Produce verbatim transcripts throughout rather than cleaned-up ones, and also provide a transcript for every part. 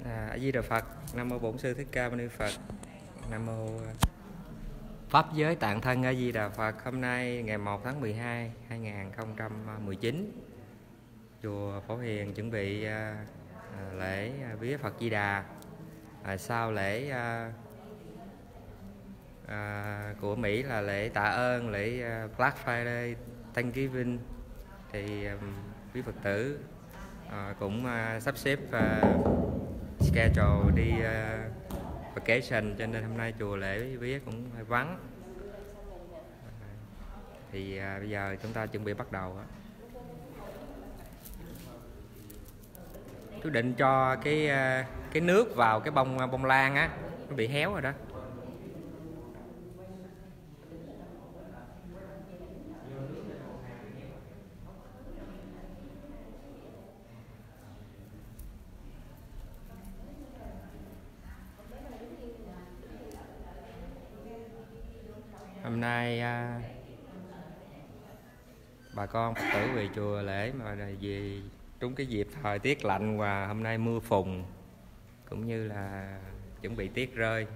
A Di Đà Phật. Nam mô Bổn Sư Thích Ca Mâu Ni Phật. Nam mô Pháp Giới Tạng Thân A Di Đà Phật. Hôm nay ngày một tháng mười hai năm hai nghìn không trăm mười chín, chùa Phổ Hiền chuẩn bị à, lễ vía Phật Di Đà. À, sau lễ à, à, của Mỹ là lễ tạ ơn, lễ à, Black Friday, Thanksgiving, thì à, quý Phật tử à, cũng à, sắp xếp à, schedule đi uh, vacation, cho nên hôm nay chùa lễ vía cũng hơi vắng. Thì uh, bây giờ chúng ta chuẩn bị bắt đầu. Chú định cho cái uh, cái nước vào cái bông bông lan á, nó bị héo rồi đó. Hôm nay à, bà con Phật tử về chùa lễ mà về trúng cái dịp thời tiết lạnh và hôm nay mưa phùn, cũng như là chuẩn bị tiết rơi.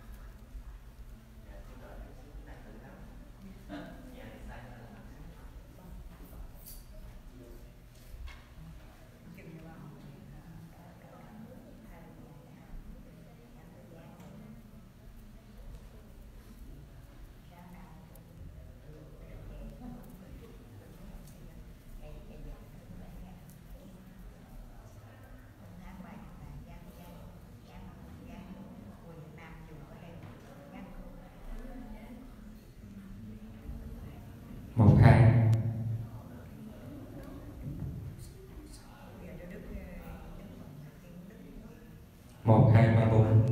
Một hai một hai ba bốn.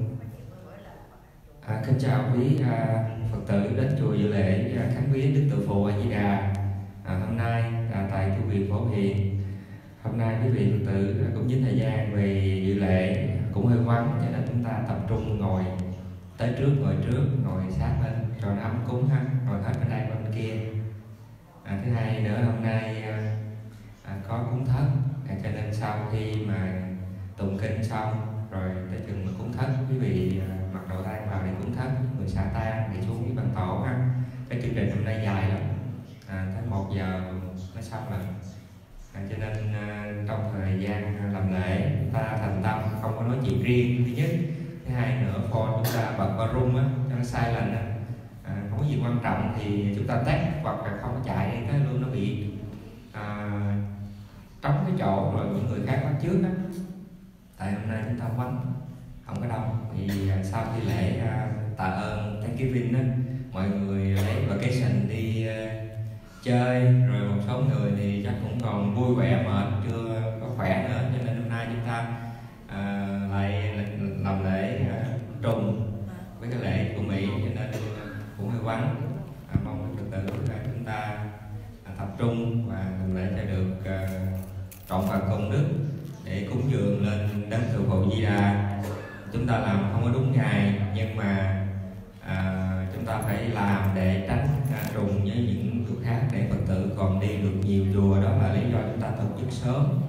À, kính chào quý à, Phật tử đến chùa dự lễ à, khánh viếng Đức Từ Phụ A Di Đà. À, hôm nay à, tại chùa viện Phổ Hiền, hôm nay quý vị Phật tử cũng dính thời gian về dự lễ cũng hơi vắng, cho nên chúng ta tập trung ngồi tới trước, ngồi trước, ngồi sát lên rồi nó ấm cúng ha, ngồi hết bên đây bên kia. À, thứ hai nữa, hôm nay à, có cúng thất, à, cho nên sau khi mà tụng kinh xong rồi tới chừng mà cúng thất, quý vị à, mặc đồ tang vào để cúng thất, người xả tang thì xuống với ban tổ ha. Cái chương trình hôm nay dài lắm, à, tới một giờ mới xong rồi. À, cho nên à, trong thời gian làm lễ ta thành tâm, không có nói chuyện riêng, thứ nhất. Thứ hai nữa, phone chúng ta bật vào room á, cho nó silent á. À, không có gì quan trọng thì chúng ta test, hoặc là không chạy cái luôn nó bị à, trống cái chỗ rồi những người khác bắt trước đó. Tại hôm nay chúng ta vắng, không có đông. Thì à, sau khi lễ à, tạ ơn Thanksgiving đó, mọi người lấy vacation đi à, chơi, rồi một số người thì chắc cũng còn vui vẻ mệt, chưa có khỏe nữa, cho nên hôm nay chúng ta à, lại làm lễ à, trùng với cái lễ của Mỹ, cho nên cũng hơi vắng. À, mong các Phật tử là chúng ta à, tập trung và làm lễ cho được uh, trọn vẹn công đức để cúng dường lên đấng Từ Phụ Di Đà. Chúng ta làm không có đúng ngày, nhưng mà à, chúng ta phải làm để tránh à, trùng với những chùa khác, để Phật tử còn đi được nhiều chùa. Đó là lý do chúng ta tổ chức sớm.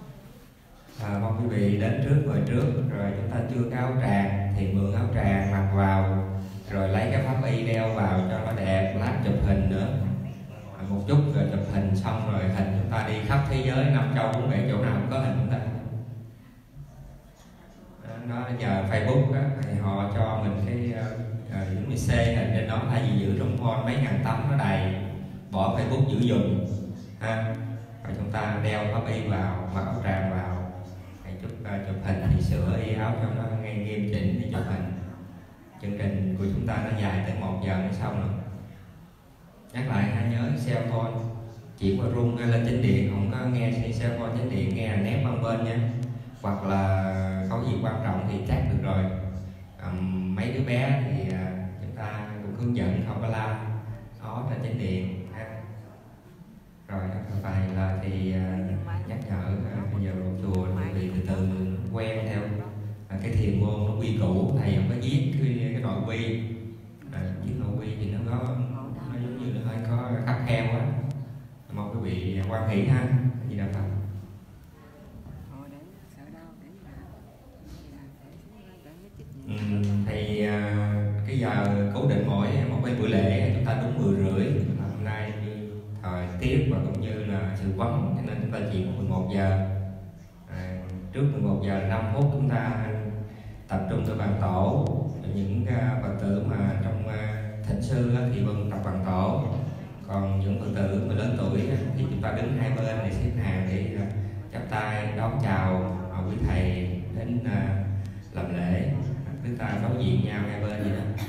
À, mong quý vị đến trước, ngồi trước, rồi chúng ta chưa có áo tràng thì mượn áo tràng mặc vào, rồi lấy cái pháp y đeo vào cho nó đẹp, lát chụp hình nữa. À, một chút rồi chụp hình xong rồi hình chúng ta đi khắp thế giới, năm châu bốn bể, chỗ nào cũng có hình chúng ta. À, nó nhờ Facebook á, thì họ cho mình cái uh, giống như xê hình trên đó, thay vì giữ trong phone mấy ngàn tấm nó đầy, bỏ Facebook giữ dùng ha. Rồi chúng ta đeo pháp y vào, mặc áo tràng vào, chụp, uh, chụp hình thì sửa y áo cho nó ngay nghiêm chỉnh để chụp hình. Chương trình của chúng ta nó dài tới một giờ mới xong rồi. Nhắc lại hãy nhớ cell phone chỉ qua rung hay lên chánh điện, không có nghe cell phone chánh điện, nghe là nép bằng bên nha. Hoặc là có gì quan trọng thì chắc được rồi. À, mấy đứa bé thì à, chúng ta cũng hướng dẫn, không có la ó trên chánh điện ha. Rồi vài lời thì à, nhắc nhở à, bây giờ vào chùa quý vị từ từ quen theo à, cái thiền môn nó quy củ. Thầy không có viết cái, cái nội quy, à, viết nội quy thì nó có nó giống như là hơi có khắt khe quá. Mong quý vị quan hỷ ha. Gì đâu Phật. buổi lễ chúng ta đúng mười rưỡi. Hôm nay thời tiết và cũng như là sự vắng cho nên chúng ta chỉ mười một giờ. À, trước mười một giờ năm phút chúng ta tập trung cho bàn tổ. Những uh, Phật tử mà trong uh, thỉnh sư uh, thì vẫn tập bàn tổ. Còn những Phật tử mà lớn tuổi uh, thì chúng ta đứng hai bên để xếp hàng để uh, chắp tay đón chào uh, quý thầy đến uh, làm lễ. Chúng ta đối diện nhau hai bên vậy đó.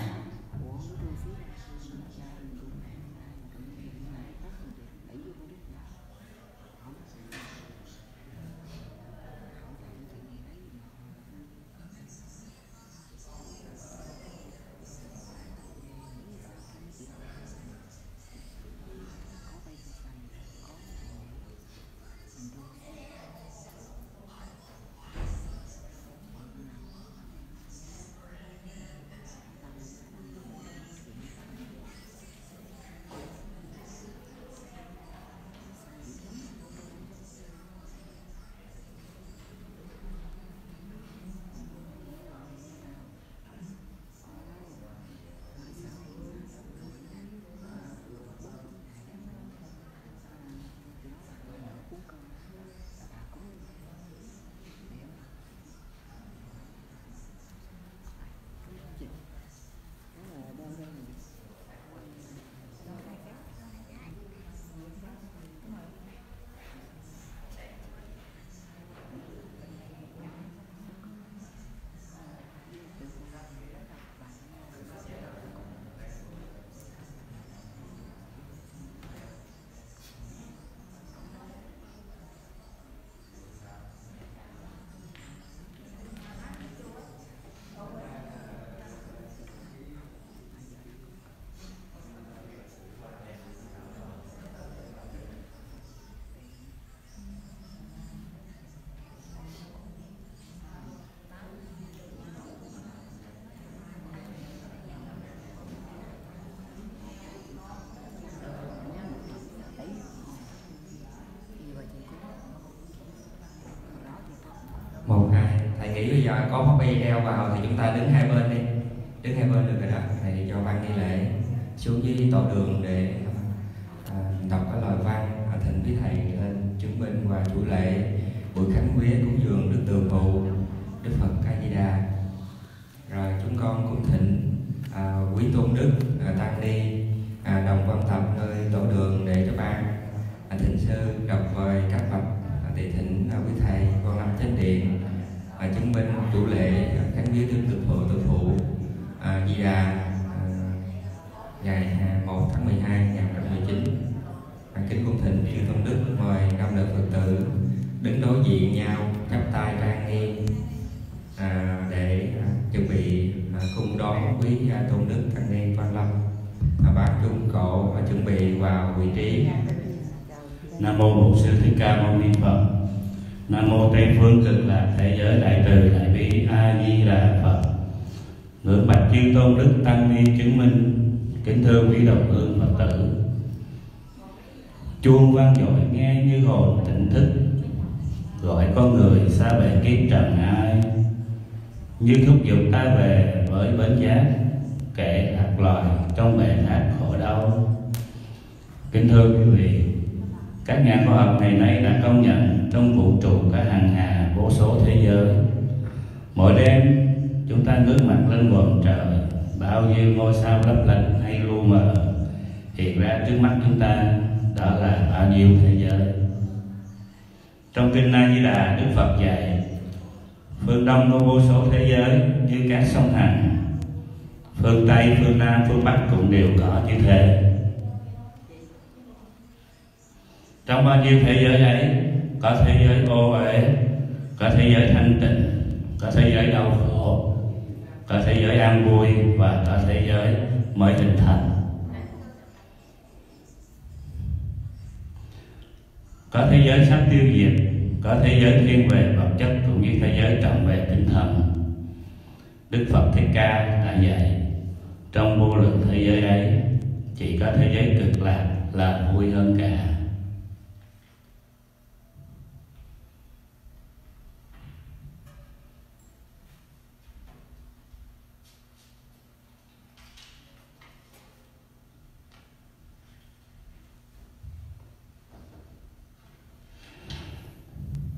Một hai, thầy nghĩ bây giờ có pháp y đeo vào thì chúng ta đứng hai bên đi, đứng hai bên được rồi đó. Thầy cho ban nghi lễ xuống dưới tổ đường để à, đọc cái lời văn à, thỉnh quý thầy lên chứng minh và chủ lễ buổi khánh vía cúng dường đức từ phụ Đức Phật A Di Đà. Rồi chúng con cũng thỉnh à, quý tôn đức à, tăng ni à, đồng quan tập nơi tổ đường để cho ban à, thỉnh sư đọc vời các bậc à, để thỉnh à, quý thầy con lâm chánh điện à, chứng minh chủ lễ à, khánh vía đức từ phụ từ phụ à, Di Đà à, ngày một tháng mười hai năm hai nghìn không trăm mười chín. À, kính cung thỉnh chư tôn đức mời năm lực Phật tử đứng đối diện nhau chắp tay trang nghiêm à, để à, chuẩn bị à, cung đón quý à, tôn đức tăng ni Văn Lâm à, ban trung cổ và chuẩn bị vào vị trí. Nam mô Bổn Sư Thích Ca Mâu Ni Phật. Nam mô Tây phương cực lạc thế giới đại từ đại bi A Di Đà Phật. Ngưỡng bạch chư tôn đức tăng ni chứng minh. Kính thưa quý đồng hương Phật tử, chuông vang dội nghe như hồn tỉnh thức, gọi con người xa bể kiếp trần ai, như thúc giục ta về với bến giác, kẻ lạc loài trong bể thác khổ đau. Kính thưa quý vị, các nhà khoa học ngày nay đã công nhận trong vũ trụ có hàng hà vô số thế giới. Mỗi đêm chúng ta ngước mặt lên bầu trời, bao nhiêu ngôi sao lấp lánh hay lu mờ hiện ra trước mắt chúng ta, đó là bao nhiêu thế giới. Trong kinh A Di Đà, Đức Phật dạy phương Đông có vô số thế giới như các sông Hằng, phương Tây, phương Nam, phương Bắc cũng đều có như thế. Trong bao nhiêu thế giới ấy, có thế giới ô uế, có thế giới thanh tịnh, có thế giới đau khổ, có thế giới an vui và có thế giới mới hình thành. Có thế giới sắp tiêu diệt, có thế giới thiên về vật chất cũng như thế giới trọng về tinh thần. Đức Phật Thích Ca đã dạy trong vô lượng thế giới ấy, chỉ có thế giới cực lạc là vui hơn cả.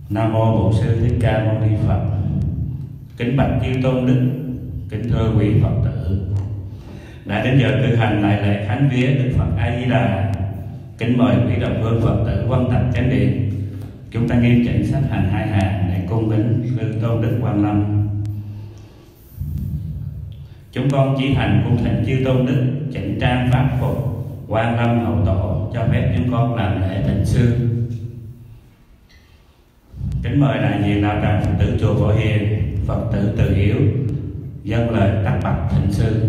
Nam mô Bổn Sư Thích Ca Mâu Ni Phật. Kính bạch chư tôn đức, kính thưa quý Phật tử, đã đến giờ cử hành đại lễ khánh vía Đức Phật A Di Đà. Kính mời quý đồng hương Phật tử quan tập chánh điện. Chúng ta nghiêm chỉnh xếp hàng hai hàng để cung kính lư tôn đức Quan Lâm. Chúng con chỉ hành cung thỉnh chư tôn đức chỉnh trang pháp phục, Quan Lâm hậu tổ cho phép chúng con làm lễ thịnh sư. Kính mời đại diện đạo tràng Phật tử chùa Phổ Hiền, Phật tử Từ Hiếu dâng lời tác bạch thịnh sư.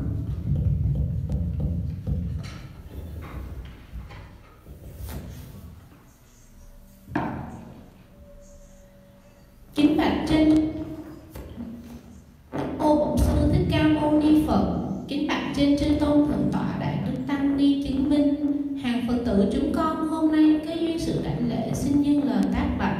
Kính bạch trên ô Bổn Sư Thích Ca Mâu Ni Phật. Kính bạch trên chư tôn thượng tọa đại đức tăng ni chứng minh, hàng Phật tử chúng con hôm nay có duyên sự đảnh lễ xin dâng lời tác bạch.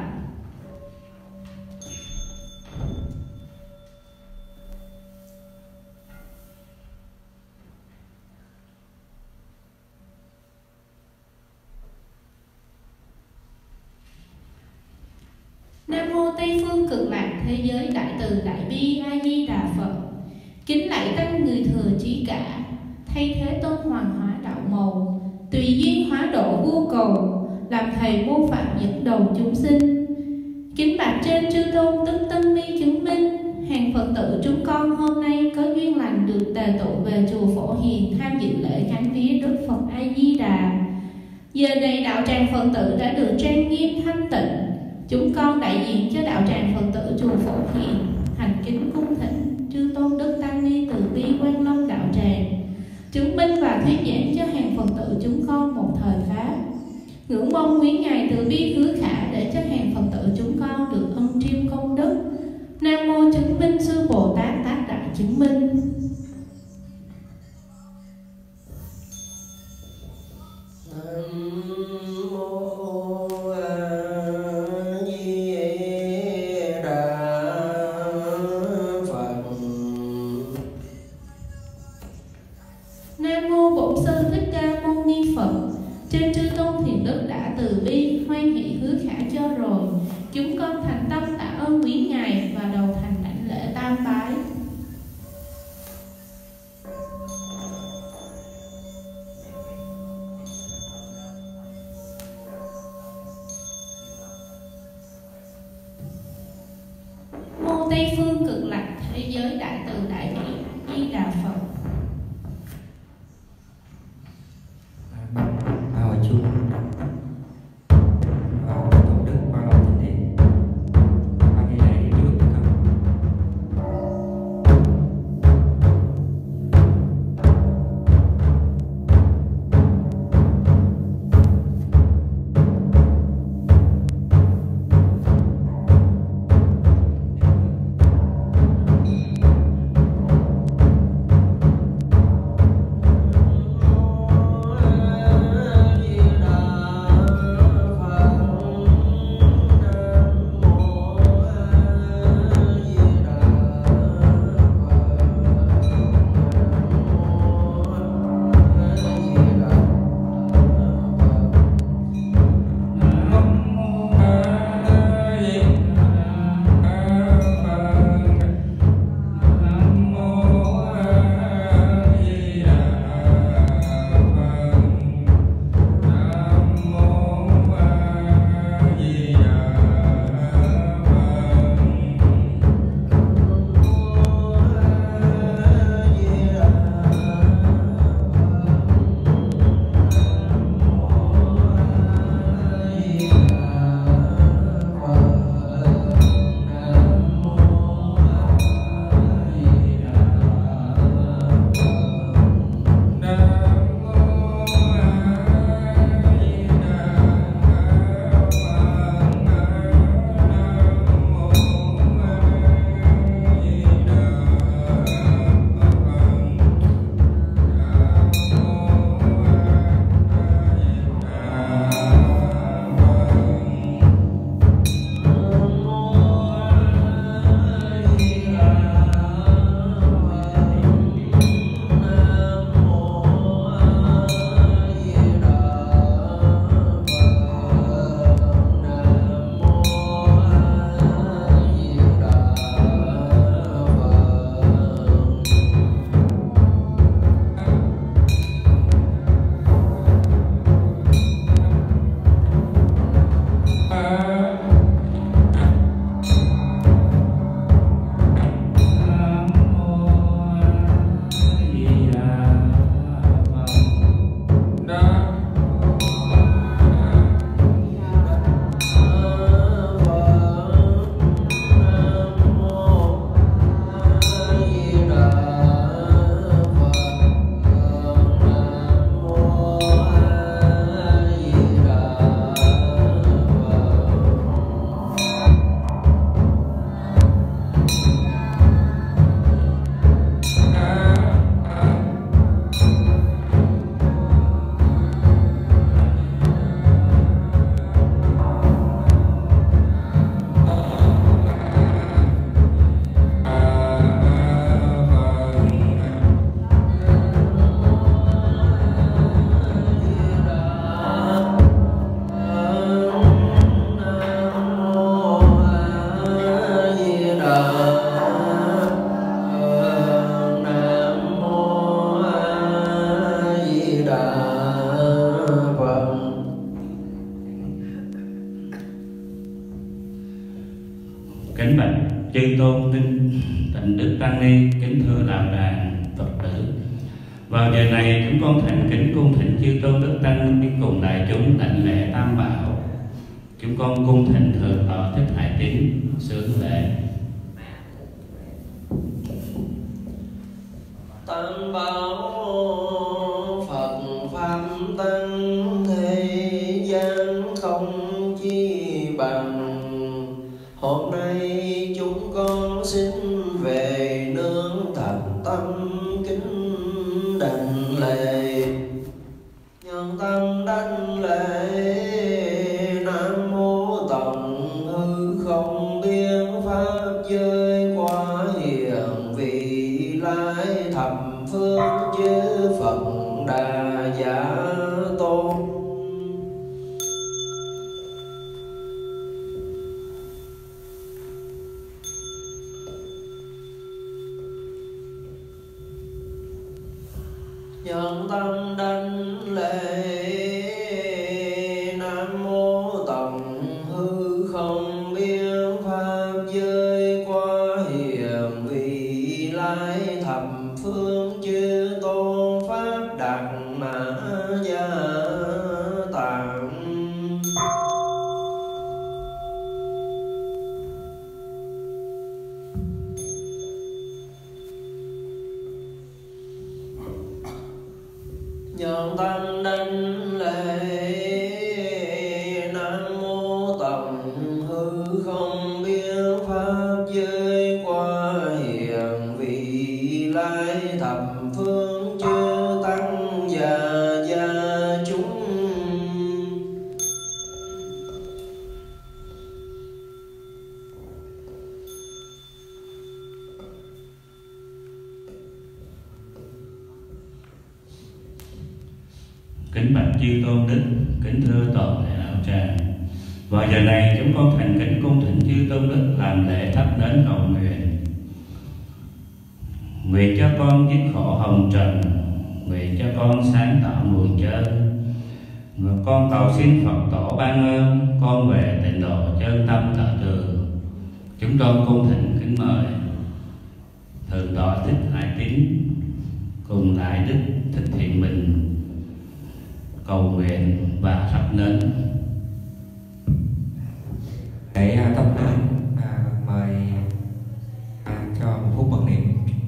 Nam mô Tây phương cực lạc thế giới đại từ đại bi A Di Đà Phật. Kính lạy tăng người thừa trí cả, thay thế tôn hoàng hóa đạo màu, tùy duyên hóa độ vô cầu, làm thầy mô phạm dẫn đầu chúng sinh. Kính bạch trên chư tôn đức tăng ni chứng minh, hàng Phật tử chúng con hôm nay có duyên lành được tề tụ về chùa Phổ Hiền tham dự lễ khánh vía Đức Phật A Di Đà. Giờ này đạo tràng Phật tử đã được trang nghiêm thanh tịnh. Chúng con đại diện cho đạo tràng Phật tử chùa Phổ Hiền thành kính cung thỉnh chư tôn đức tăng ni từ bi Quan Lâm đạo tràng chứng minh và thuyết giảng cho hàng Phật tử chúng con một thời pháp. Ngưỡng mong quý ngài từ bi hứa khả để cho hàng Phật tử chúng con được ân chiêm công đức. Nam mô chứng minh sư Bồ Tát tác đại chứng minh. Nam mô Bổn Sư Thích Ca Mâu Ni Phật. Trên chư tôn thiền đức đã từ bi hoan hỷ hứa khả cho rồi, chúng con thành tâm tạ ơn quý ngài và đầu thành đảnh lễ tam bái. Mô Tây phương cực lạc thế giới đại từ đại bi Di Đà Phật. Hồi chuông vào tôn đức qua lòng thánh điện và ghi lễ đi trước được không? Kính bạch chư tôn tinh tịnh đức tăng ni, kính thưa đạo tràng Phật tử. Vào giờ này chúng con thành kính cung thỉnh chư tôn đức tăng ni cùng đại chúng đảnh lễ tam bảo. Chúng con cung thỉnh thượng tọa Thích Hải Tín xướng lễ. Tam bảo Phật pháp tăng, thế gian không chi bằng. Hôm nay chúng con xin về nương thành tâm kính đảnh lễ. Nhân tâm đảnh lễ Nam mô Tận Hư Không Biên Pháp giới quá hiền vị lai thập phương chư Phật Đà Giả Tôn. Nhân tâm đảnh lễ Nam mô Tận Hư Không Biên Pháp giới quá hiền vị lai thập phương chư tôn pháp Đạt Mã Gia Tạng. Nhân tâm đảnh lễ Nam mô Tận Hư Không Biên Pháp giới quá hiền vị lai thập phương chư tăng già gia chúng. Kính bạch chư tôn đức, kính thưa toàn thể đạo tràng. Vào giờ này chúng con thành kính cung thỉnh chư tôn đức làm lễ thắp nến cầu nguyện. Nguyện cho con dứt khổ hồng trần, nguyện cho con sáng tạo nguồn chân. Và con cầu xin Phật tổ ban ơn con về tịnh độ chân tâm thọ trường. Chúng con cung thỉnh kính mời thượng tọa Thích Hải Tín cùng đại đức Thích Thiện Bình cầu nguyện và thắp nến. Để uh, thắp nến uh, mời uh, cho một phút bậc niệm.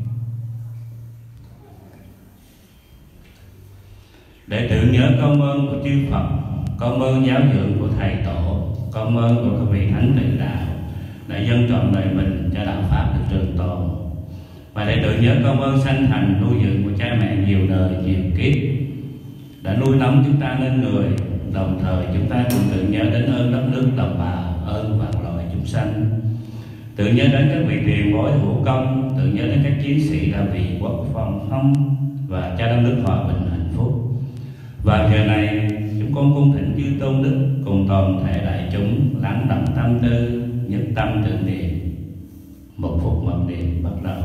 Để tưởng nhớ công ơn của chư Phật, công ơn giáo dưỡng của thầy tổ, công ơn của các vị thánh tử đạo đã dâng trọn đời mình cho đạo pháp được trường tồn, và để tưởng nhớ công ơn sanh thành nuôi dưỡng của cha mẹ nhiều đời nhiều kiếp đã nuôi nấng chúng ta nên người. Đồng thời chúng ta cũng tưởng nhớ đến ơn đất nước đồng bào, ơn vạn loài chúng sanh, tưởng nhớ đến các vị tiền bối hữu công, tưởng nhớ đến các chiến sĩ đã vì quốc phòng không và cho đất nước hòa bình hạnh phúc. Và giờ này chúng con cung thỉnh chư tôn đức cùng toàn thể đại chúng lắng động tâm tư, nhất tâm tưởng niệm. Một phút mật niệm bắt đầu.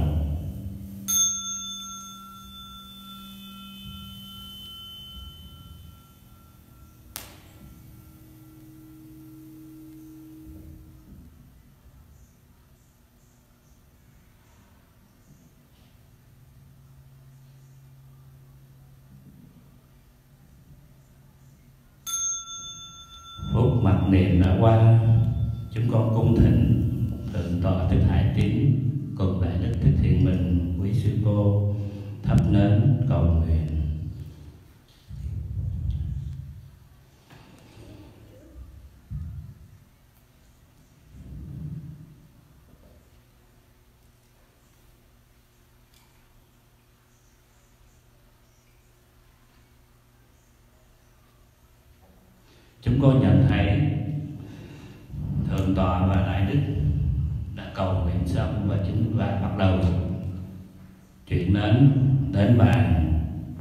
Phút mặc niệm đã qua, chúng con cung thỉnh thượng tọa Thích Hải Tín cùng đại đức Thích Thiện Bình quý sư cô thắp nến cầu nguyện. Chúng con nhận thấy thượng tọa và đại đức đã cầu nguyện xong và chúng và bắt đầu chuyển nến đến bàn.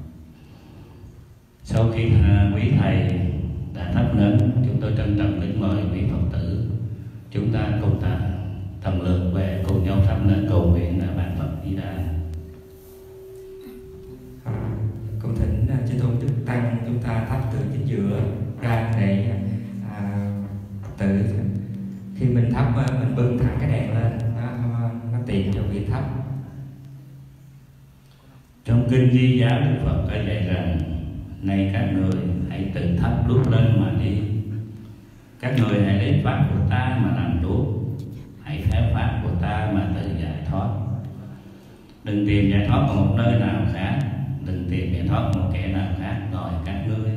Sau khi quý thầy đã thắp nến, chúng tôi trân trọng kính mời quý Phật tử chúng ta cùng ta thầm lược về cùng nhau thắp nến cầu nguyện ở bàn Phật Di Đà. Cung thỉnh chư tôn đức tăng chúng ta thắp từ chính giữa ra để à, tự khi mình thắp mình bưng thẳng cái đèn lên Trong kinh Di Giáo, Đức Phật có dạy rằng: này các người hãy tự thắp đuốc lên mà đi. Các người hãy lấy pháp của ta mà làm đuốc, hãy theo pháp của ta mà tự giải thoát. Đừng tìm giải thoát ở một nơi nào khác, đừng tìm giải thoát một kẻ nào khác ngoài các ngươi.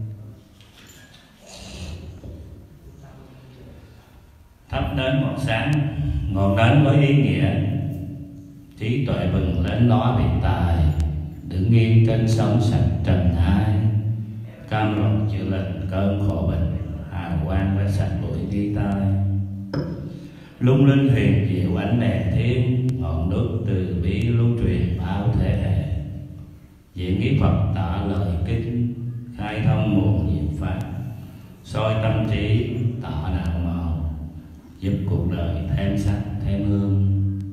Thắp nến ngọn sáng, ngọn nến với ý nghĩa trí tuệ bừng lên ló biệt tài, đứng yên trên sông sạch trần ai, cam lòng chữa lành cơn khổ bệnh, hào quang với sạch bụi đi tai. Lung linh huyền diệu ánh đèn thiên, ngọn nước từ bi lưu truyền bao thế hệ. Diễn nghĩa Phật tả lời kinh, khai thông nguồn diệu pháp, soi tâm trí tỏ đạo màu, giúp cuộc đời thêm sắc thêm hương.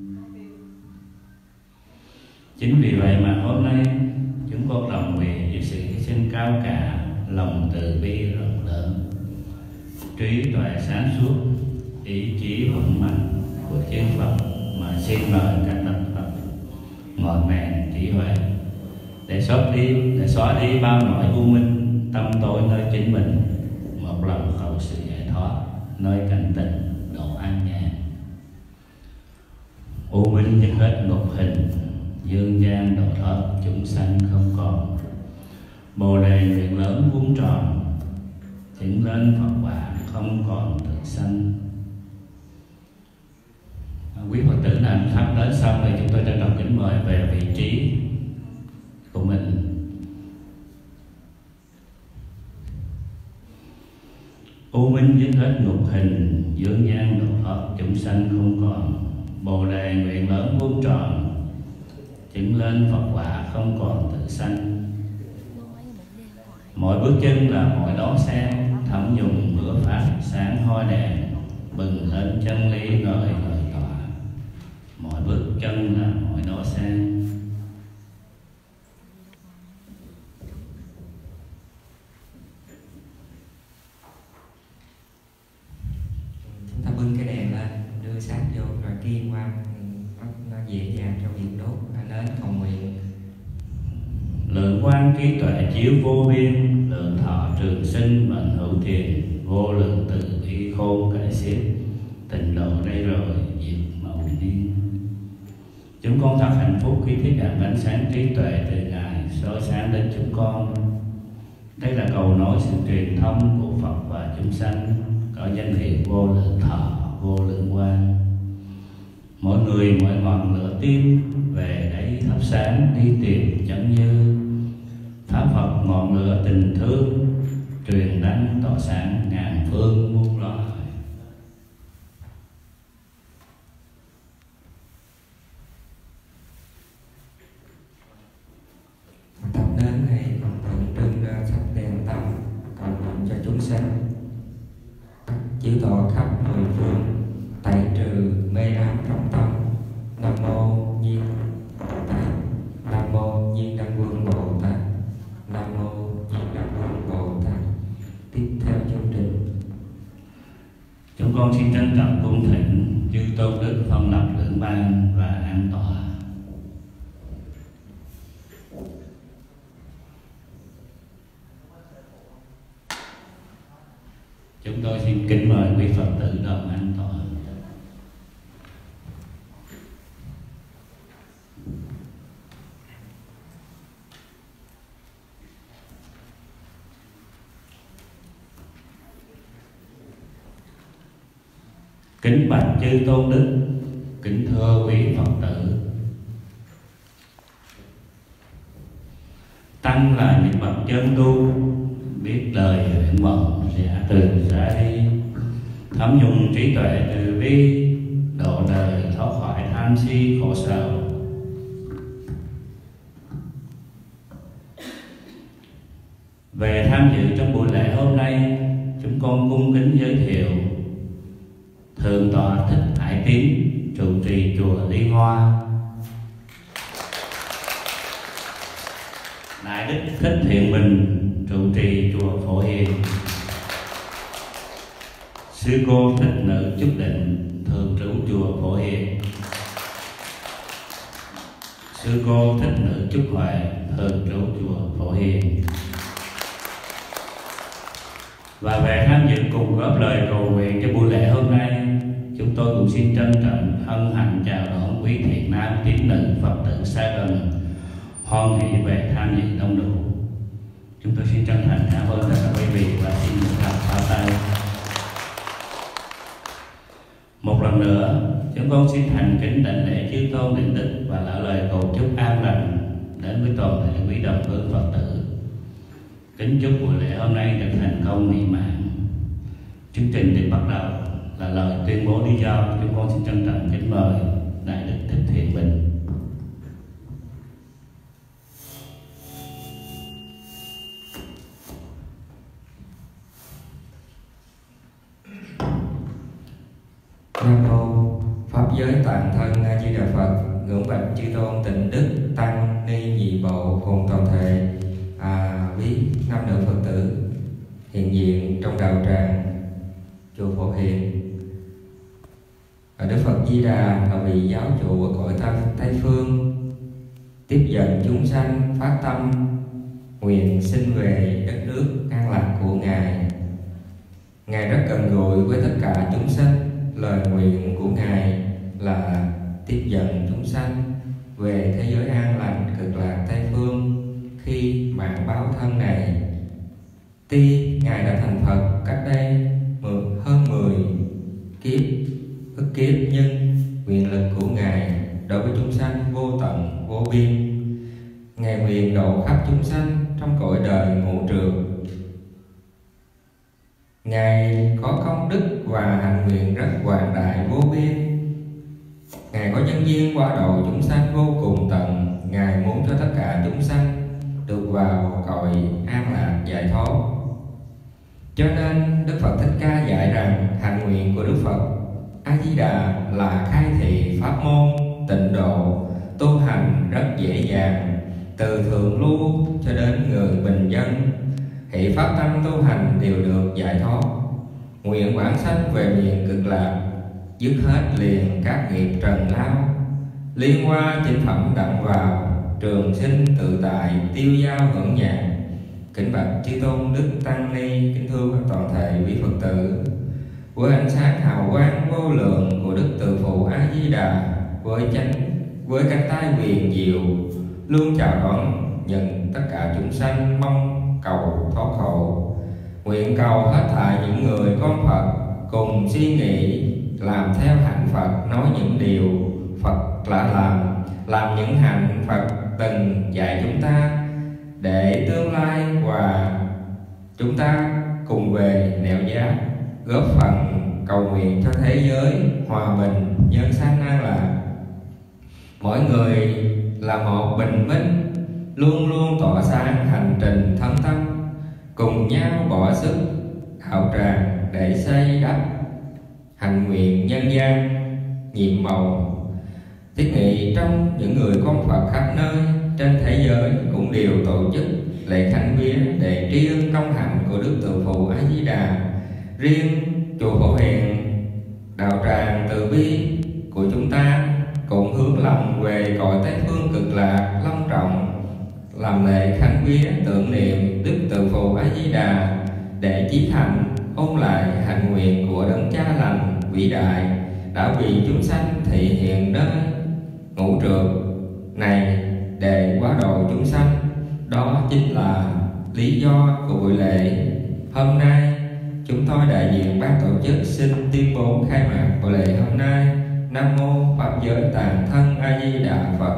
Chính vì vậy mà hôm nay chúng con đồng nguyện với sự hy sinh cao cả, lòng từ bi rộng lớn, trí tuệ sáng suốt, ý chí vững mạnh của chư Phật mà xin mời các bậc Phật ngọn đèn trí huệ để xóa đi để xóa đi bao nỗi u minh tâm tối nơi chính mình, một lần cầu sự giải thoát nơi cảnh tình độ an nhàn. U minh dứt hết ngục hình, dương gian độ thoát chúng sanh không còn. Bồ đề nguyện lớn vuông tròn, chứng lên Phật quả không còn tự sanh. Quý Phật tử nào thắp đến xong thì chúng tôi trân trọng kính mời về vị trí của mình. U minh dứt hết ngục hình, dương gian độ thoát chúng sanh không còn. Bồ đề nguyện lớn vuông tròn, chứng lên Phật quả không còn tự sanh. Mỗi bước chân là mỗi đóa sen, thấm nhuần bữa pháp sáng hoi đèn, bừng lên chân lý ngời ngời tỏa. Mỗi bước chân là mỗi đóa sen. Chúng ta bưng cái đèn lên, đưa sát vô rồi kiên qua, nó, nó dễ dàng cho việc đốt nến cầu nguyện. Lượng quang trí tuệ chiếu vô biên, lượng thọ trường sinh mệnh hữu thiền, vô lượng từ bi khôn cải xiết, tịnh độ đây rồi diệt màu niên. Chúng con thật hạnh phúc khi thiết đạt ánh sáng trí tuệ từ Ngài soi sáng đến chúng con. Đây là cầu nối sự truyền thông của Phật và chúng sanh, có danh hiệu vô lượng thọ, vô lượng quang. Mỗi người mỗi ngọn lửa tim về đấy thắp sáng đi tìm chân như. Pháp Phật ngọn lửa tình thương, truyền đăng tỏ sáng ngàn phương muôn loài. Thắp nến này tượng trưng ra thắp đèn tâm cầu nguyện cho chúng sanh, chiếu tỏ khắp mười phương, tẩy trừ mê ám trong tâm. Nam mô Nhiên Bồ Tát, Nam mô Nhiên Đăng Vương Bồ Tát, Nam mô Nhiên Đăng Vương Bồ Tát. Tiếp theo chương trình, chúng con xin trân trọng cung thỉnh chư tôn đức phong lập lưỡng ban và an tọa. Chúng tôi xin kính mời quý Phật tử đồng an tọa. Kính bạch chư tôn đức, kính thưa quý Phật tử. Tăng là những bậc chân tu, biết lời nguyện vọng giả từ ra đi, thấm nhuần trí tuệ từ bi, độ đời thoát khỏi tham si khổ sầu. Về tham dự trong buổi lễ hôm nay, chúng con cung kính giới thiệu Thượng tọa Thích Hải Tín, trụ trì chùa Liên Hoa. Đại đức Thích Thiện Bình, trụ trì chùa Phổ Hiền. Sư cô Thích Nữ Chúc Định, thường trú chùa Phổ Hiền. Sư sư cô Thích Nữ Trúc Huệ, thường trú chùa Phổ Hiền. Và về tham dự cùng góp lời cầu nguyện cho buổi lễ hôm nay, chúng tôi cũng xin trân trọng hân hạnh chào đón quý thiện nam tín nữ Phật tử xa gần hoan hỷ về tham dự đông đủ. Chúng tôi xin chân thành cảm ơn tất cả quý vị và xin được cảm pháo tay. Một lần nữa, chúng con xin thành kính đảnh lễ chư tôn định đức và lỡ lời cầu chúc an lành đến với toàn thể quý đồng hương Phật tử. Kính chúc buổi lễ hôm nay được thành công mỹ mãn. Chương trình được bắt đầu là lời tuyên bố lý do. Chúng con xin trân trọng kính mời Đại đức Thích Thiện Bình. Nam mô Pháp giới tạng thân A Di Đà Phật. Ngưỡng bạch chư tôn tịnh đức tăng ni nhị bộ cùng toàn thể à, quý nam nữ Phật tử hiện diện trong đạo tràng chùa Phổ Hiền. Đức Phật Di Đà là vị giáo chủ ở cõi Tây Phương, tiếp dẫn chúng sanh phát tâm nguyện sinh về đất nước an lạc của Ngài. Ngài rất gần gũi với tất cả chúng sanh. Lời nguyện của Ngài là tiếp dẫn chúng sanh về thế giới an lành cực lạc Tây Phương khi mạng báo thân này. Tuy Ngài đã thành Phật cách đây hơn mười kiếp, ức kiếp, nhưng nguyện lực của Ngài đối với chúng sanh vô tận, vô biên. Ngài nguyện độ khắp chúng sanh trong cõi đời ngũ trượt. Ngài có công đức và hạnh nguyện rất quảng đại vô biên. Ngài có nhân duyên qua độ chúng sanh vô cùng tận. Ngài muốn cho tất cả chúng sanh được vào cõi an lạc giải thoát. Cho nên Đức Phật Thích Ca dạy rằng hạnh nguyện của Đức Phật A Di Đà là khai thị pháp môn tịnh độ, tu hành rất dễ dàng, từ thượng lưu cho đến người bình dân. Hỷ pháp tâm tu hành đều được giải thoát. Nguyện vãng sanh về miền cực lạc, dứt hết liền các nghiệp trần lao. Liên hoa chính phẩm đặng vào, trường sinh tự tại tiêu dao hưởng nhàn. Kính bạch chư tôn đức tăng ni, kính thưa các toàn thể quý Phật tử. Với ánh sáng hào quang vô lượng của Đức Từ Phụ A Di Đà, với chánh với cánh tay quyền diệu, luôn chào đón nhận tất cả chúng sanh mong cầu thoát khổ. Nguyện cầu hết thảy những người con Phật cùng suy nghĩ, làm theo hạnh Phật, nói những điều Phật đã làm, làm những hạnh Phật từng dạy chúng ta, để tương lai và chúng ta cùng về nẻo giác, góp phần cầu nguyện cho thế giới hòa bình, nhân sanh an lạc. Mỗi người là một bình minh, luôn luôn tỏa sáng hành trình thâm tâm, cùng nhau bỏ sức hào tràng để xây đắp hành nguyện nhân gian nhiệm màu. Thiết nghĩ trong những người con Phật khắp nơi trên thế giới cũng đều tổ chức lễ khánh vía để tri ân công hạnh của Đức Từ Phụ A Di Đà. Riêng chùa Phổ Hiền, đạo tràng từ bi của chúng ta cũng hướng lòng về cõi Tây Phương cực lạc long trọng, làm lễ khánh vía tưởng niệm Đức Từ Phụ A Di Đà để chí thành ôn lại hạnh nguyện của đấng cha lành vĩ đại đã vì chúng sanh thị hiện nơi ngũ trượt này để quá độ chúng sanh. Đó chính là lý do của buổi lễ hôm nay. Chúng tôi đại diện ban tổ chức xin tuyên bố khai mạc buổi lễ hôm nay. Nam mô Pháp giới tạng thân A Di Đà Phật.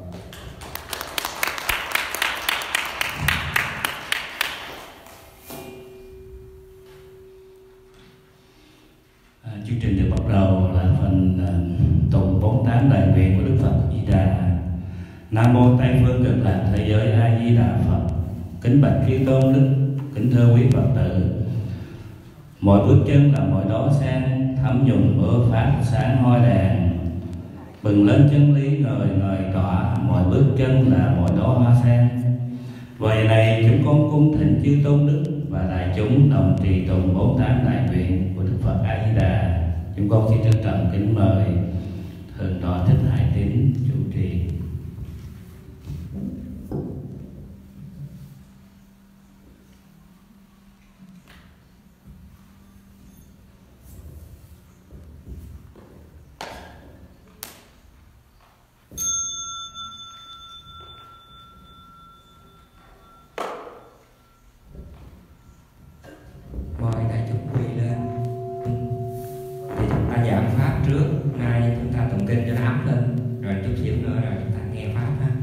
À, chương trình được bắt đầu là phần uh, tụng bốn mươi tám đại nguyện của Đức Phật Di Đà. Nam mô Tây Phương cực lạc thế giới A Di Đà Phật. Kính bạch chư tôn đức, kính thưa quý Phật tử. Mỗi bước chân là mỗi đóa sen thấm nhuần mưa phát sáng hoi đèn, bừng lên chân lý ngời ngời tỏa. Mỗi bước chân là mỗi đóa hoa sen. Vậy này chúng con cung thỉnh chư tôn đức và đại chúng đồng trì tụng bốn mươi tám đại nguyện của Đức Phật A Di Đà. Chúng con xin trân trọng kính mời Thượng tọa Thích Hải Tín chủ trì. trước. Hôm nay chúng ta tụng kinh cho nó ấm lên, rồi chút xíu nữa rồi chúng ta nghe pháp ha.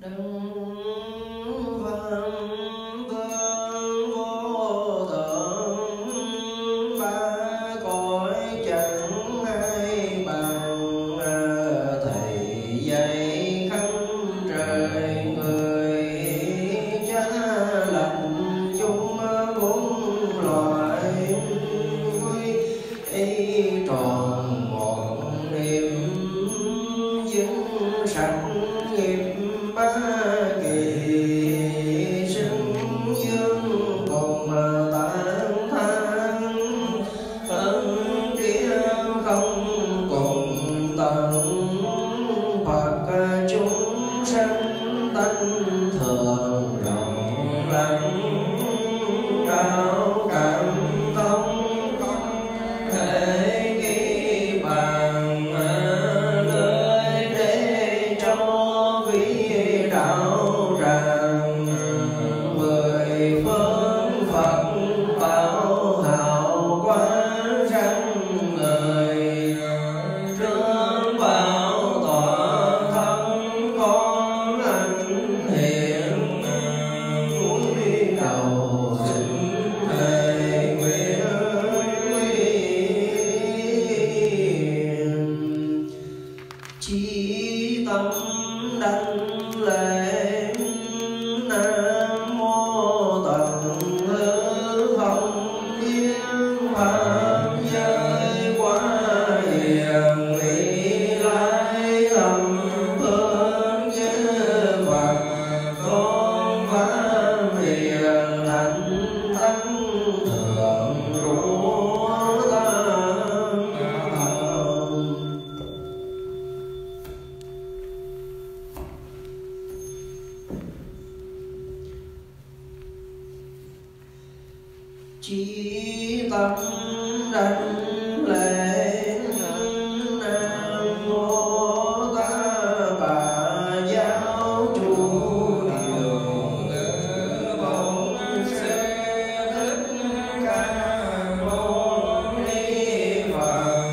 Chí tâm đảnh lễ Nam Mô Ta Bà Giáo Chủ Điều Bổn Sư Thích Ca Mâu Ni Phật.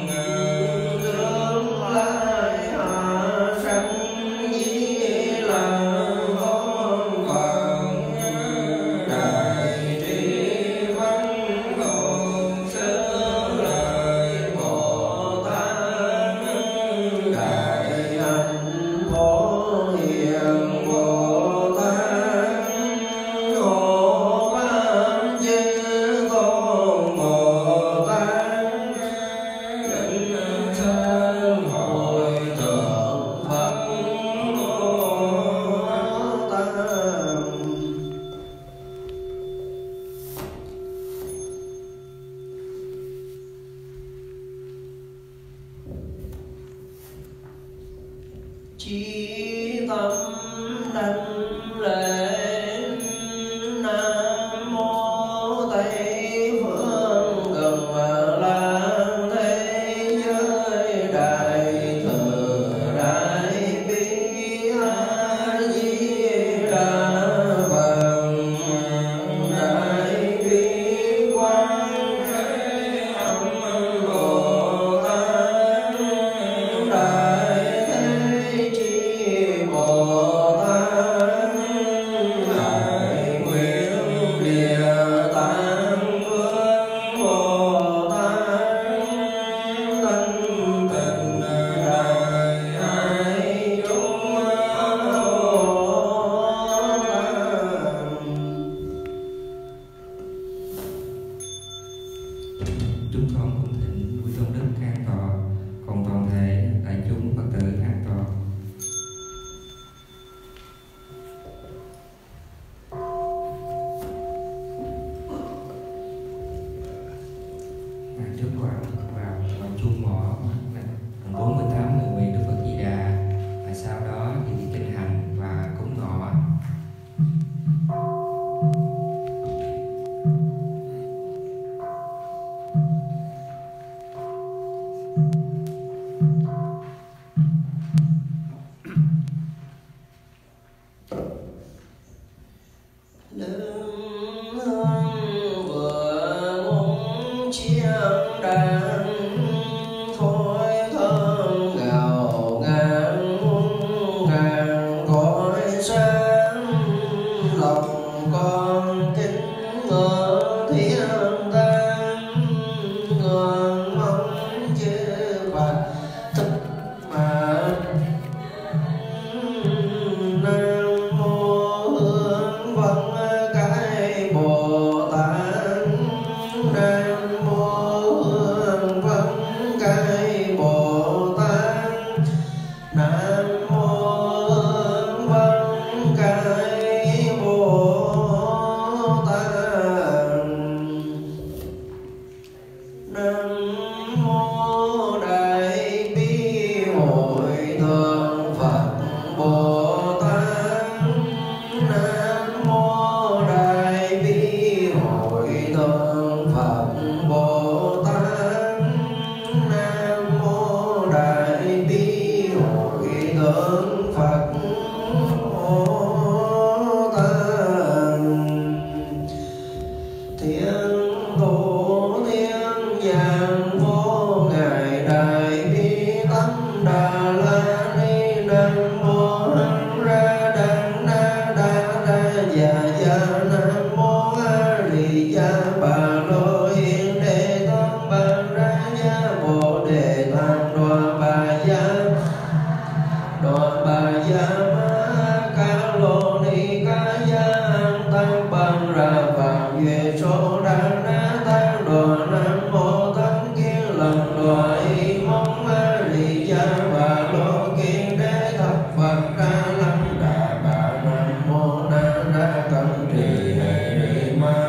Tương lai hạ sanh Di Lạc Tôn Phật Đại Trí Văn Tôn Sư Lợi Bồ Tát Đại Hạnh Phổ Hiền Bồ Tát Hộ Pháp Chư Tôn Bồ Tát Chánh Sanh Hội Thượng Phật Bồ Tát. Chí tâm đảnh lễ Nam Mô Tây Phương Gần Lan Thế Giới Đại Từ Đại Bi A Di Đà Phật. Đại Bi Quang Thế Âm Bồ Tát Đại Thế Chí Bồ thượng Phật Bồ Tát. Nam mô Đại Bi Hội thượng Phật Bồ Tát. Nam mô Đại Bi Hội thượng Phật Bồ Tát. Thiên thủ thiên nhãn vô ngài Đại Bi Tâm Đà La Ni. Nam mô Hằng Ra Đăng Na Đa Đa Già Già. Nam mô A Di Đà Bà Lô Yên Đề Tâm Bà Ra Gia Bồ Đề Tham Đoà Bà Gia Đoà Bà Gia Ma Ca Lô Ni Ca Gia An Tăng Bằng Ra Vàng Duy Số Đà Na Tăng Đoà. Nam mô Tăng Kiên Lần Đoà Y Mong A Di Đà Bà Lô Kiên Đế Thập Phật Đà Lâm Đà Bà. Nam mô Na Đa Cẩm Trì Hệ Rì Ma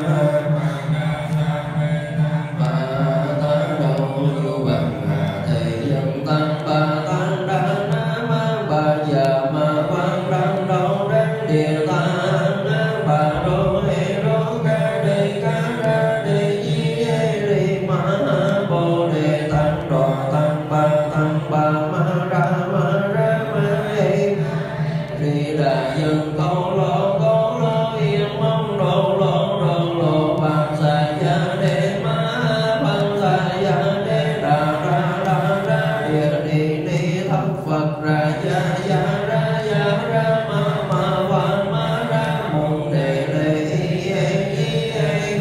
Bà Ta Đầu Nhu Bằng Hà Thị Dân Tăng Bà Tăng Đà Na Ma Bà Già Ma Văn Đăng Đầu Đăng Địa Tạng Bà Đô Hê Đô Ca Đề Ca Ra Đề Di Hê Rì Ma Bồ Đề Tăng Đoà Tăng Bà Tăng Bà Ma Ra Ma Ra Ma Hê Rì Đà Dân Câu Lô Câu Lô Yên Mong Đô Lô Đô Lô Bàn Sa Gia Đê Ma Bàn Sa Gia Đê Đà Ra Đà Ra Địa Đi Ni Thập Phật Ra Gia Gia Ra Gia Ra Ma Ma Va Ma Ra Môn Đề Lê Y Ê Y Ê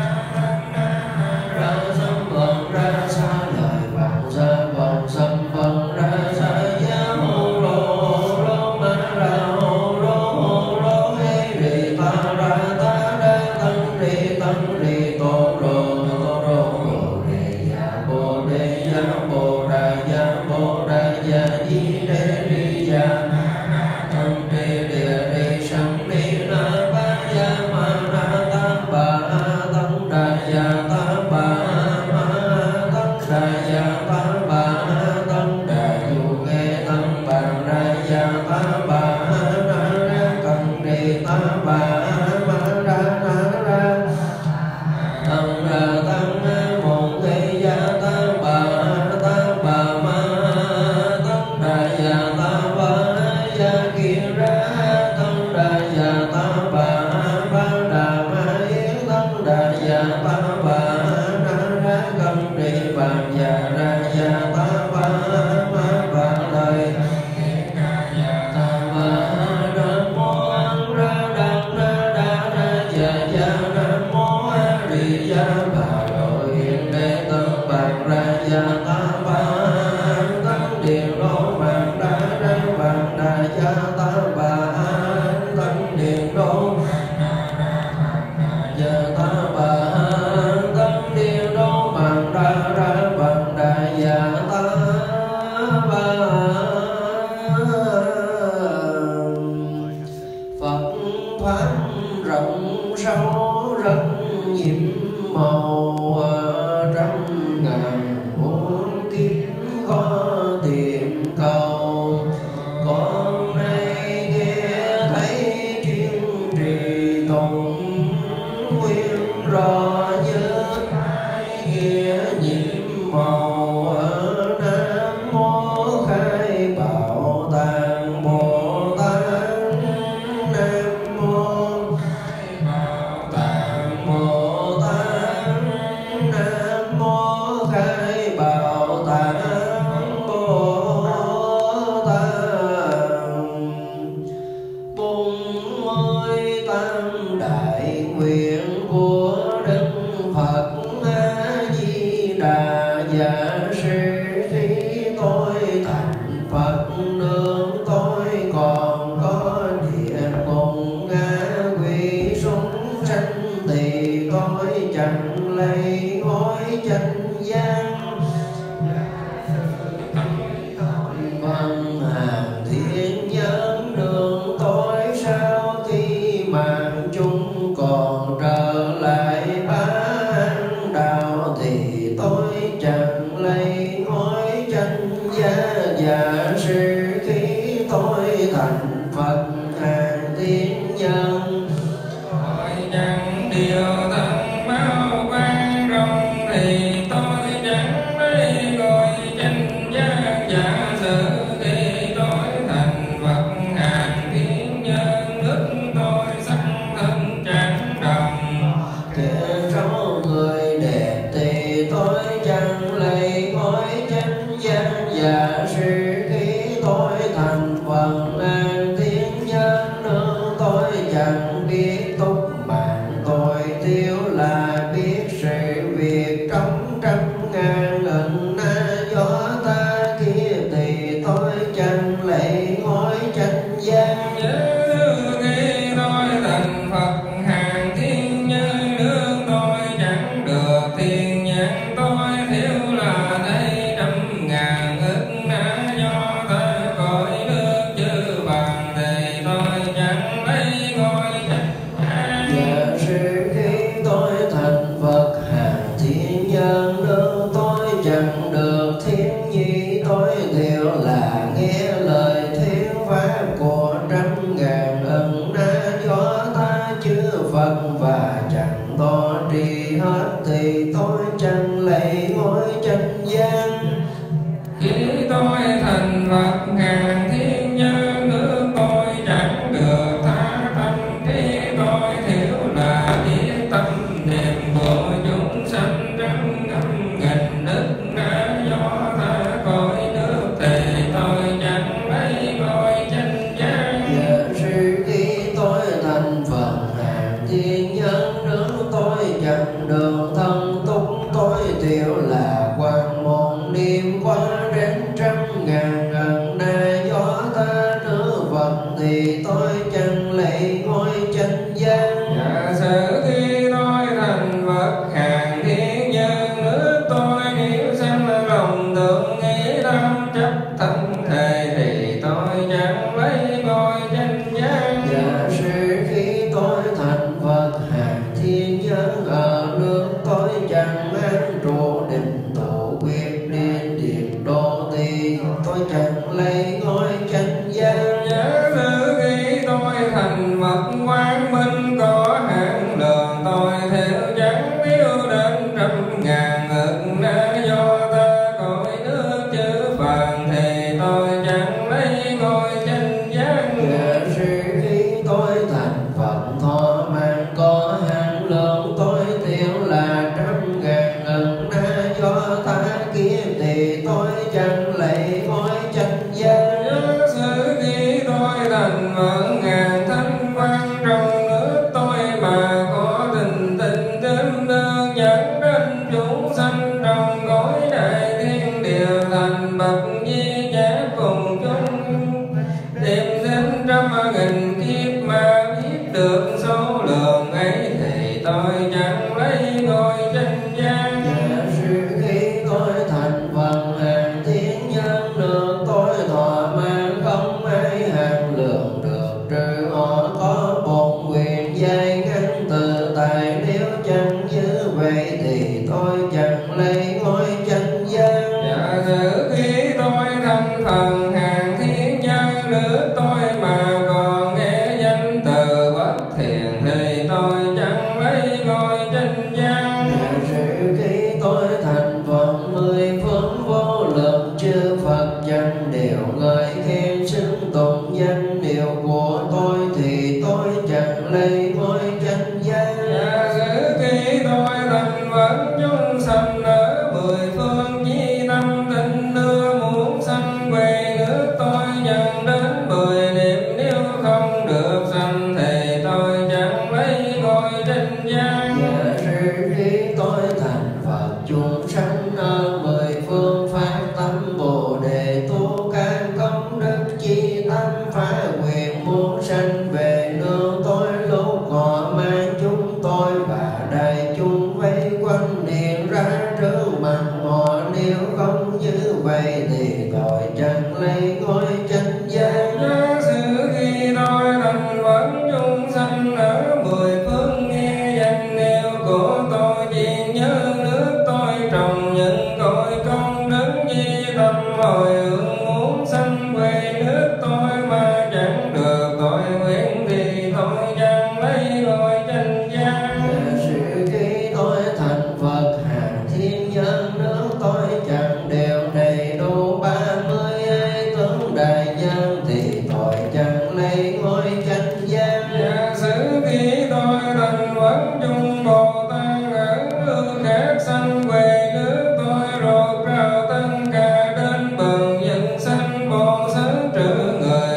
Ra Sâm Vân Ra Sa Lời Vạn Sa Vân Sâm Vân Ra Sa Gia Mô Lô Lô Ma Ra Hô Lô Hô Lô Hê Rì Ta Ra Ta Ra Tăng Rì Tăng Rì Tô Rô Tô Rô Bồ Đề Gia Bồ Đề Gia Bồ Đà Gia Bồ Đà Gia Di Đê Ri Gia Tăng Rì Địa Ri Sanh Ri Na Ba Gia Ma Na Ta Bà Tăng Đà Gia Ta Bà Ma Tăng Đà Gia Ta Bà Tăng Đà Du Nghe Tăng Bà Ra Gia Ta Bà Na Ra Tăng Rì Ta Bà Ma Ra Na Ra Tăng Ra Tăng Môn Thế Gia Ta Bà Ta Bà Ma Tăng Đà Gia Ta Bà Gia Kiên Ra Tăng Đà Gia Ta Bà Ba Đà Ma Yến Tăng Đà Gia Ta Bà Na Ra Cẩm Trì Bàn Gia Ra Gia Ta Bà Ma Bà Lời Ta Bà. Nam mô Hằng Ra Đăng Na Đa Đa Già Già. Nam mô A Di Đà Bà Lô Yên Đế Tâm Bàn Ra Gia Ta Bà Tăng Điện Lô Bàn Đà Ra thành phần an thiên nhân nương tôi chẳng biết túc mạng tôi thiếu là biết sự việc trong trăm ngàn ẩn na gió ta kia thì tôi chẳng lấy ngôi tranh gian. Khi tôi thành Phật hàng thiên nhân nương tôi chẳng được thiên nhãn tôi thiếu là đây trăm ngàn ức na do ta cõi nước chư bằng thì tôi chẳng lấy ngôi tranh gian. Giả sử khi tôi thành Phật hàng thiên nhân nương tôi chẳng được thiên nhi tôi thiếu là nghe lời thuyết pháp của trăm ngàn ẩn na do ta chư Phật và chẳng to trì hết thì tôi chẳng lấy ngôi tranh gian. Khi tôi thành Phật hàng thiên nhân nương tôi chẳng được tha tâm khi tôi thiếu là biết tâm niệm của chúng sanh trăm ngàn nghìn ức na do ta cõi nước thì tôi chẳng lấy ngôi tranh gian. Giả sử khi tôi thành Phật hàng thiên nhân nương tôi chẳng được thân túc tôi thiếu là quan môn niệm qua đến trăm ngàn ẩn na do ta nữ Phật thì tôi chẳng lấy ngôi tranh gian. Giả sử khi tôi thành Phật hàng thiên nhân nước tôi nếu sanh lòng tưởng nghĩ tâm chấp thân thể thì tôi chẳng lấy ngôi tranh gian. Giả sử khi tôi thành Phật hàng thiên nhân ở nước tôi chẳng an trụ định tụ quyết liên điện đô thì tôi chẳng lấy ngôi tranh gian. Giả sử khi tôi thành Phật quang minh có hạn lượng tôi theo chẳng biết đến trăm ngàn ức na do ta cõi nước chư Phật thì tôi chẳng lấy ngôi tranh gian. Giả sử khi tôi thành Phật thọ mạng có hạn lượng tôi thiếu là trăm ngàn ức na do ta kiếm thì tôi chẳng lấy ngôi tranh gian. Giả sử khi tôi thành Phật ngàn thanh văn trong nước tôi mà có tình tình thêm đơn dẫn đến chúng sanh trong cõi đại thiên đều thành bậc di giác cùng chúng tìm đến trăm nghìn kiếp mà biết được số lượng ấy thì tôi chẳng lấy ngôi tranh gian. Giả sử khi tôi thành Phật hàng thiên nhân nương tôi thọ mạng không ai hạn lượng được trừ họ có bổn nguyện dài ngắn tự tại nếu chẳng như vậy thì tôi chẳng lấy ngôi tranh gian. Giả sử khi tôi thành Phật hàng thiên nhân nước tôi mà còn nghe danh từ bất thiện thì tôi chẳng lấy ngôi tranh gian. Giả sử khi tôi thành Phật mười phương vô lượng chư Phật chẳng đều ngợi khen xưng tụng danh hiệu của tôi thì tôi chẳng lấy ngôi tranh gian. Giả sử khi tôi thành Phật chúng sanh ở mười phương chí tâm tình đưa muốn sanh về nước tôi nhận đến mười niệm nếu không được sanh thì tôi chẳng lấy ngôi tranh gian. Giả sử khi tôi thành Phật chúng sanh ở mười phương phát tâm Bồ Đề tu can công đức chi tâm phá nguyện muốn sanh về nương tôi lúc họ mang chúng tôi và đại chúng vây quanh niệm ra trước mặt họ nếu không như vậy thì tôi chẳng lấy ngôi tranh gian. Giả sử khi tôi thành Phật chúng sanh ở mười phương nghe danh hiệu của tôi chỉ nhớ nước tôi trồng những cội công đức di tâm hồi hướng muốn sanh về nước tôi mà chẳng được tôi nguyện thì tôi chẳng lấy ngôi tranh gian. Giả sử khi tôi thành Phật hàng thiên nhân nước tôi chẳng đều đầy đủ ba mươi hai tướng đại nhân thì tôi chẳng lấy ngôi tranh gian. Giả sử khi tôi thành Phật chung Bồ Tát ở nước khác sanh về nước tôi rột rào tất cả đến bần dân sanh bồ xứ trừ người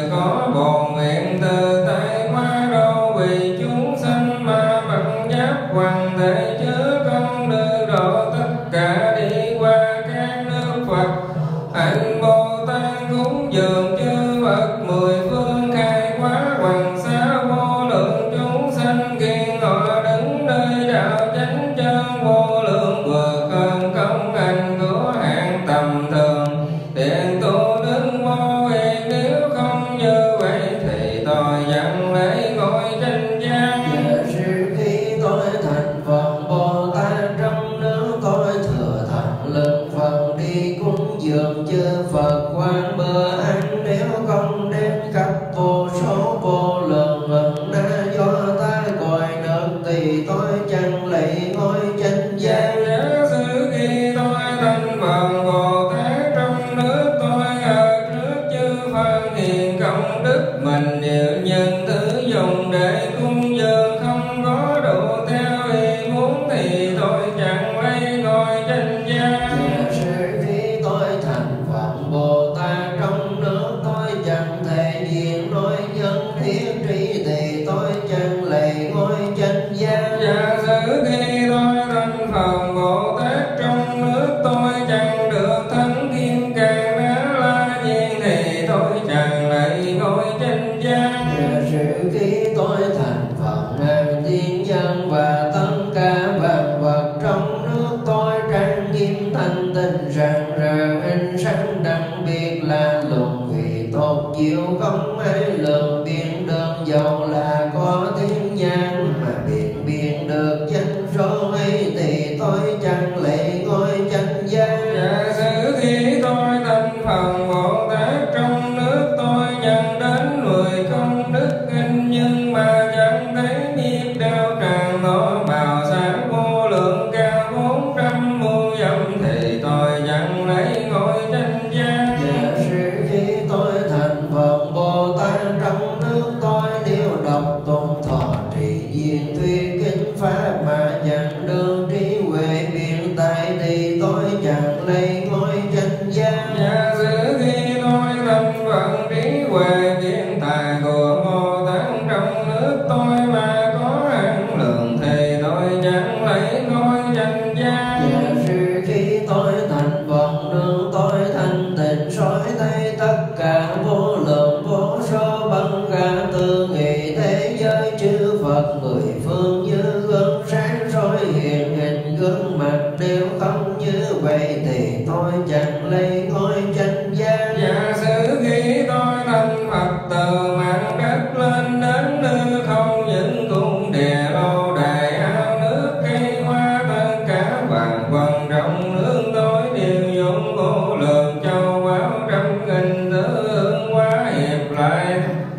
Phật mười phương khai quá hoàng xá vô lượng chúng sanh kiên họ đứng nơi đạo chánh chân vô lượng vượt hơn công hành của hạng tầm thường điện tu đức vô hiền nếu không như vậy thì tôi chẳng lấy ngôi tranh gian. Và sư khi tôi thành Phật Bồ Tát trong nước tôi thừa thẳng lực Phật đi cúng dường chư Phật quan bữa ăn nếu không đến khắp vô số vô lượng ngần na do ta còi nước thì tôi chẳng lấy ngôi chánh giác. Giả sử khi tôi thành Phật Bồ Tát trong nước tôi ở trước chư Phật hiền công đức mình nhiều nhân thứ dùng để cúng dường không có đủ theo ý muốn thì tôi chẳng lấy ngôi chánh giác. Giả sử khi tôi thành Phật Bồ Tát trong nước tôi chẳng thể diện nói nhân thiết trí thì tôi chẳng lấy ngôi chánh giác. Giả sử khi tôi thành Phật Bồ Tát trong nước tôi chẳng được thắng kim cang đá la nhiên thì tôi chẳng lấy ngôi chánh giác. Giả sử khi tôi thành Phật ngàn thiên nhân và tất cả vạn vật trong nước tôi trang nghiêm thanh tịnh rạng rỡ ánh sáng đặc biệt là luồng vị tốt chiếu không ai lường biện được dầu là có thiên nhãn mà biện biện được chánh số ấy thì tôi chẳng lấy ngôi chánh giác. Giả sử khi tôi thành Phật Bồ Tát trong nước tôi nhận đến mười công đức in nhưng mà chẳng thấy nghiệp đeo tràn nó bào sáng vô lượng cao bốn trăm muôn dặm thì tôi chẳng lấy ngôi chánh giác. Giả sử khi tôi thành Phật Bồ Tát trong nước tôi nếu đọc tụng thọ trì diện thuyết kinh pháp mà chẳng đương trí huệ biện tại thì tôi chẳng lấy ngôi chánh giác. Giả sử khi tôi thành Phật trí huệ hiện tài của Bồ Tát trong nước tôi mà có hạn lượng thì tôi chẳng lấy ngôi chánh giác. Giả sử khi tôi thành Phật nương tôi thanh tịnh soi thấy tất cả vô lượng vô số bất khả tư nghị thế giới chư Phật mười phương như gương sáng soi hiện hình gương mặt đều không như vậy thì tôi chẳng lấy ngôi chánh giác. Giả sử khi tôi thành Phật từ mặt đất lên đến hư không những cung địa lâu đài ao nước cây hoa tất cả vạn quần trong nước tôi đều dụng vô lượng châu báu trăm nghìn thứ hương hoa hiệp lại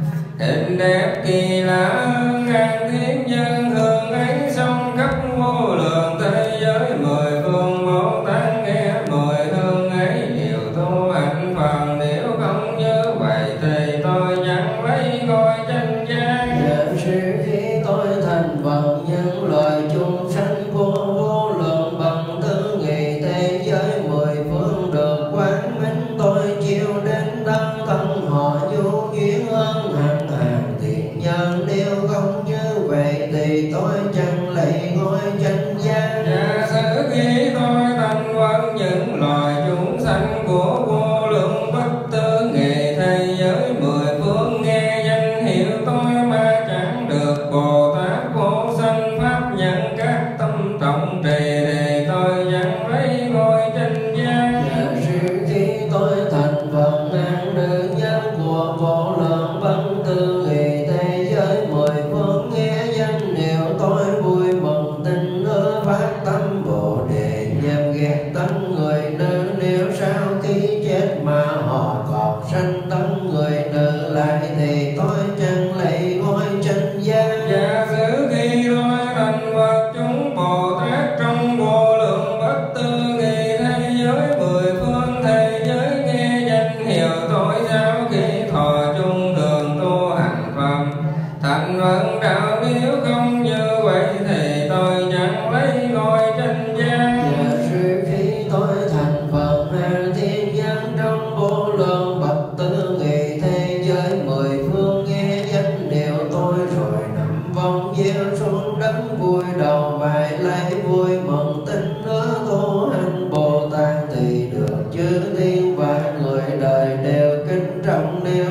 hình đẹp kỳ lạ hơn ngàn thiên nhân hương ấy song khắp vô lượng thế giới mười phương Bồ Tát nghe mười hương ấy nhiều tu hạnh phần nếu không như vậy thì tôi chẳng lấy ngôi chánh giác. Giả sử khi tôi thành Phật nhân loại chúng sanh vô vô lượng bằng tư nghị thế giới mười phương được quán minh tôi chiêu đến thân thân họ vô duyên hơn hàng hàng thiện nhân nếu không như vậy thì tôi chẳng lấy ngôi chánh giác. Giả sử khi tôi thành Phật những loài chúng sanh của vô lượng bất tư nghị thế giới mười phương nghe danh hiệu tôi mà chẳng được Bồ Tát vô sanh pháp nhận các tâm trọng trì thì tôi chẳng lấy ngôi chánh giác. Giả sử khi tôi thành Phật ngàn nữ nhân của vô lượng bất tư nghị thế giới mười phương nghe danh hiệu tôi vui mừng tin ưa phát tâm bồ đề nhằm ghét tánh người nữ nếu sau khi chết mà họ còn sanh tánh người nữ lại thì tôi chẳng lấy ngôi chánh giác. Giả sử khi tôi thành Phật chúng Bồ Tát trong vô lượng bất tư nghị thế giới mười phương thế giới nghe danh hiệu tôi sau khi thọ chung thường tu hành Phật thành Phật đạo nếu không như vậy thì tôi chẳng lấy ngôi chánh giác. Giả sử khi tôi thành Phật hàng thiên nhân trong vô lượng bậc tư nghị thế giới mười phương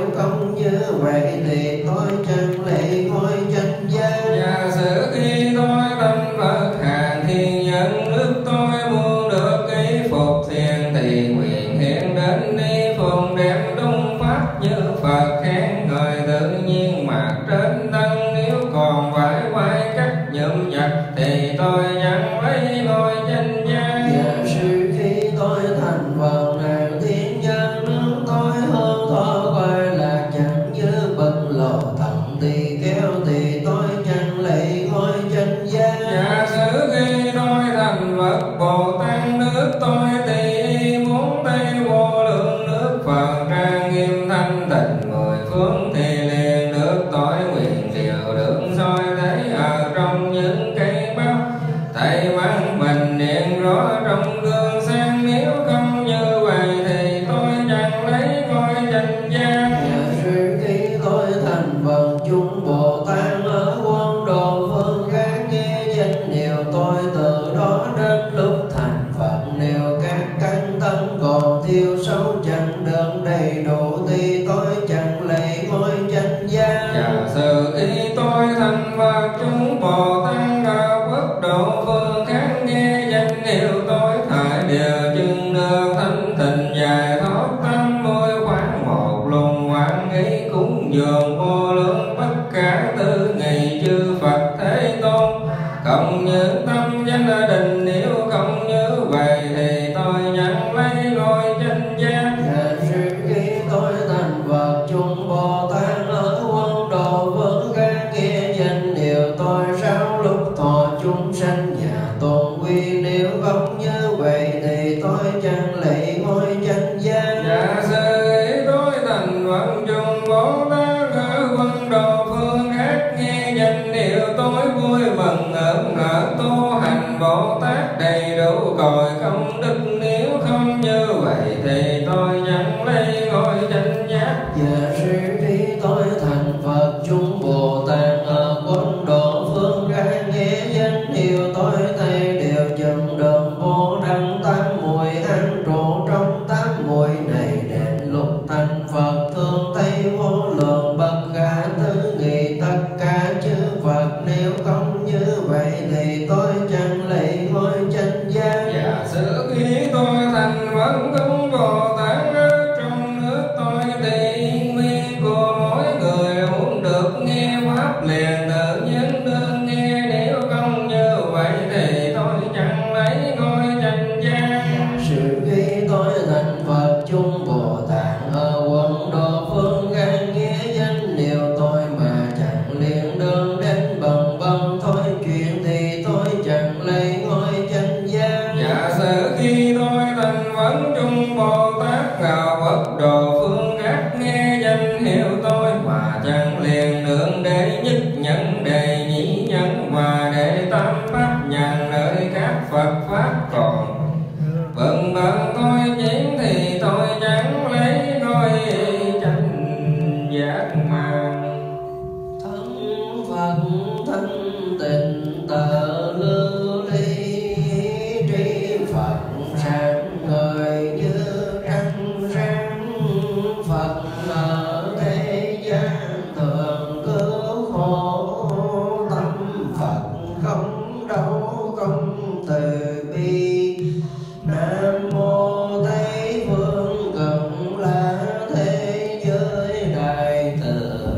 nếu không như vậy thì tôi chẳng lấy ngôi chân gian. Giả sử khi tôi tâm Phật hàng thiên nhân, nước tôi muốn được cái phục thiền thì nguyện hiện đến đi phụng đẹp đúng pháp như Phật khen người tự nhiên mặt trên tăng. Nếu còn phải quay cách nhậm nhặt thì tôi chẳng lấy ngôi chân gian. Giả sử khi tôi thành Phật hàng thiên nhân, nước tôi hương thọ quay lạc chẳng như bậc lộ thần tỳ kéo thì tôi chẳng lấy ngôi chân gian. Giả sử khi tôi thành Phật Bồ Tát, nước tôi thì muốn Tây vô lượng nước Phật trang nghiêm thanh tịnh mười phương thì liền nước tôi nguyện điều được soi thấy ở trong những cây báo. Thầy mang mình điện rõ trong gương sáng, nếu không như vậy thì tôi chẳng lấy ngôi chân gian. Giả sử khi tôi thành Phật chung Bồ Tát ở quân độ phương khác, nghe danh hiệu tôi từ đó đến lúc thành Phật, nếu các căn tâm còn thiếu sâu chẳng được đầy đủ thì tôi chẳng lấy ngôi chân gian. Giả sử khi tôi thành Phật chúng Bồ Tát ở quốc độ phương khác, nghe danh hiệu tôi thời đều chừng được thanh tịnh giải thoát tâm môi khoảng một luồng hoan nghĩ cúng dường vô lượng tất cả tư nghị chư Phật Thế Tôn. Không như tâm danh định, nếu không như vậy thì tôi nhận lấy ngôi chân gian. Giả sử khi tôi thành Phật chung Bồ Tát ở quân độ phương khác, nghe danh hiệu tôi sau lúc thọ chúng sanh nhà tôn quy, nếu không như vậy thì tôi chẳng lấy ngôi chân gian. Giả sử khi tôi thành Phật chung Bồ Tát ở quân độ phương khác, nghe danh hiệu tôi vui mừng ớn nở tu hành Bồ Tát đầy đủ cội công đức, nếu không như vậy thì tôi chẳng lấy ngôi chân giác. Giả sử khi tôi thành Phật chung Bồ Tát ở quân độ phương khác, nghe danh hiệu tôi thấy đều chừng đường vô đăng tám mùi an trụ trong tám mùi này, đến lúc thành Phật thương thấy vô lượng bậc khả tư nghị tất cả chư Phật, nếu không như vậy thì tôi chẳng lấy ngôi chân gian. Giả sử khi tôi thành Phật chúng Bồ Tát ở trong nước tôi thì yên nguyên của mỗi người muốn được nghe pháp liền tự nhiên đương nghe, nếu không như vậy thì tôi chẳng lấy ngôi chân gian. Sự khi tôi thành Phật chung Bồ Tát ở quân độ phương khác, nghe danh hiệu tôi mà chẳng liền đường đến bằng bằng thôi chuyện thì tôi chẳng lấy ngôi chân gian. Giả sử khi tôi thành Phật chung Bồ Tát ở Phật độ phương khác, nghe danh hiệu tôi mà chẳng liền đường để nhất nhân đề nhị nhân và để tam pháp nhàn nơi các Phật pháp còn bận bận tôi chiến thì tôi chẳng lấy ngôi chân giác mà. Thân Phật thân tình tờ lưu ly, trí Phật sáng ngời như trăng sáng. Phật ở thế gian thường cứu khổ, tâm Phật không đâu không từ bi. Nam mô Tây phương Cực Lạc thế giới đại từ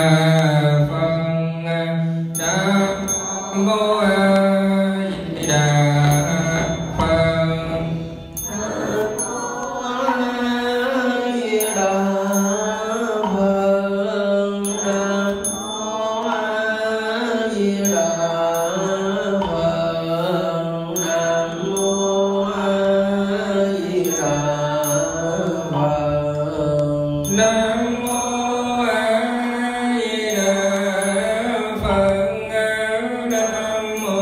Nam mô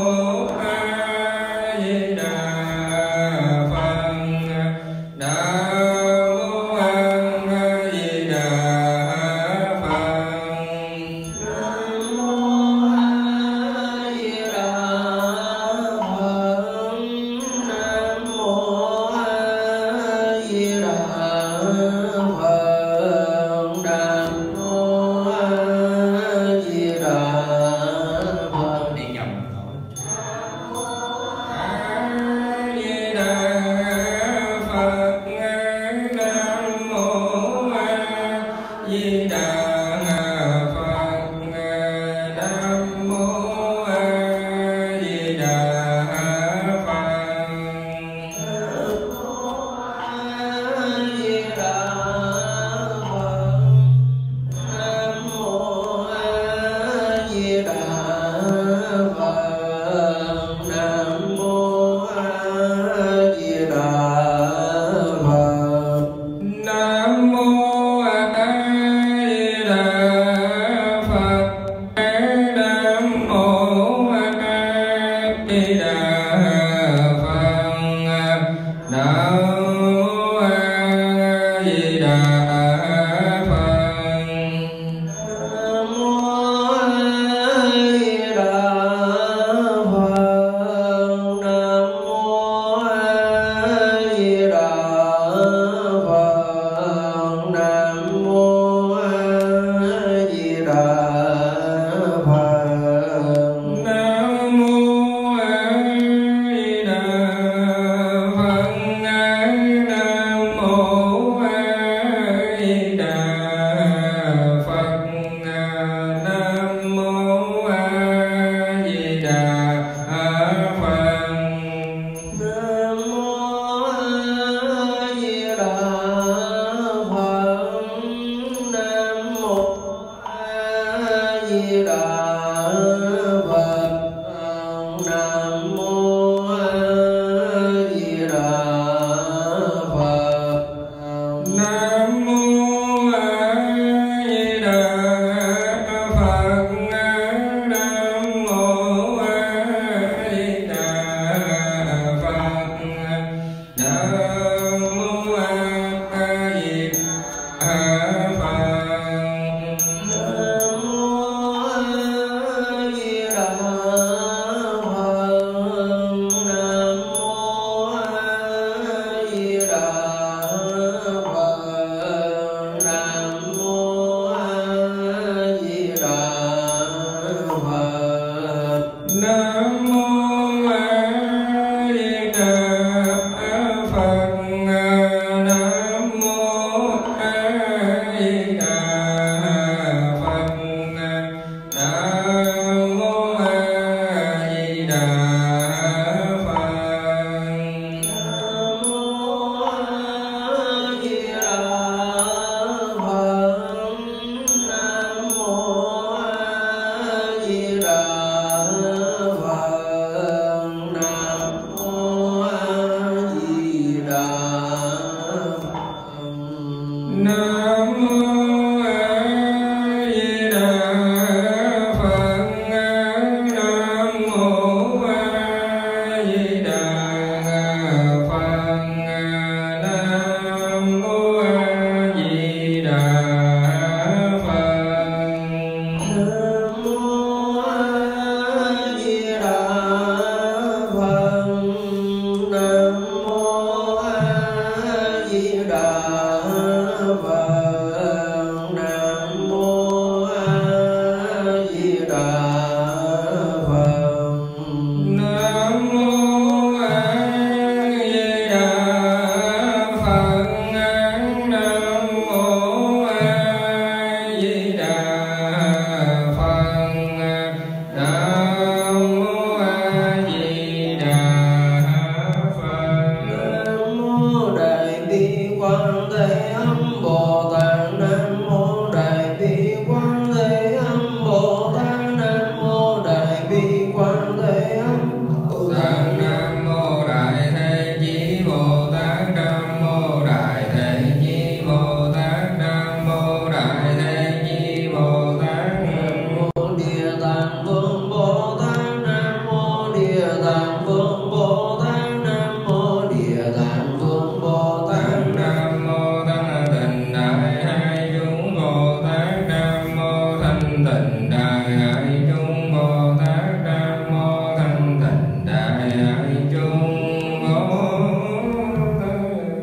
tịnh đại chúng Bồ Tát. Nam mô thanh tịnh đại chúng Bồ Tát.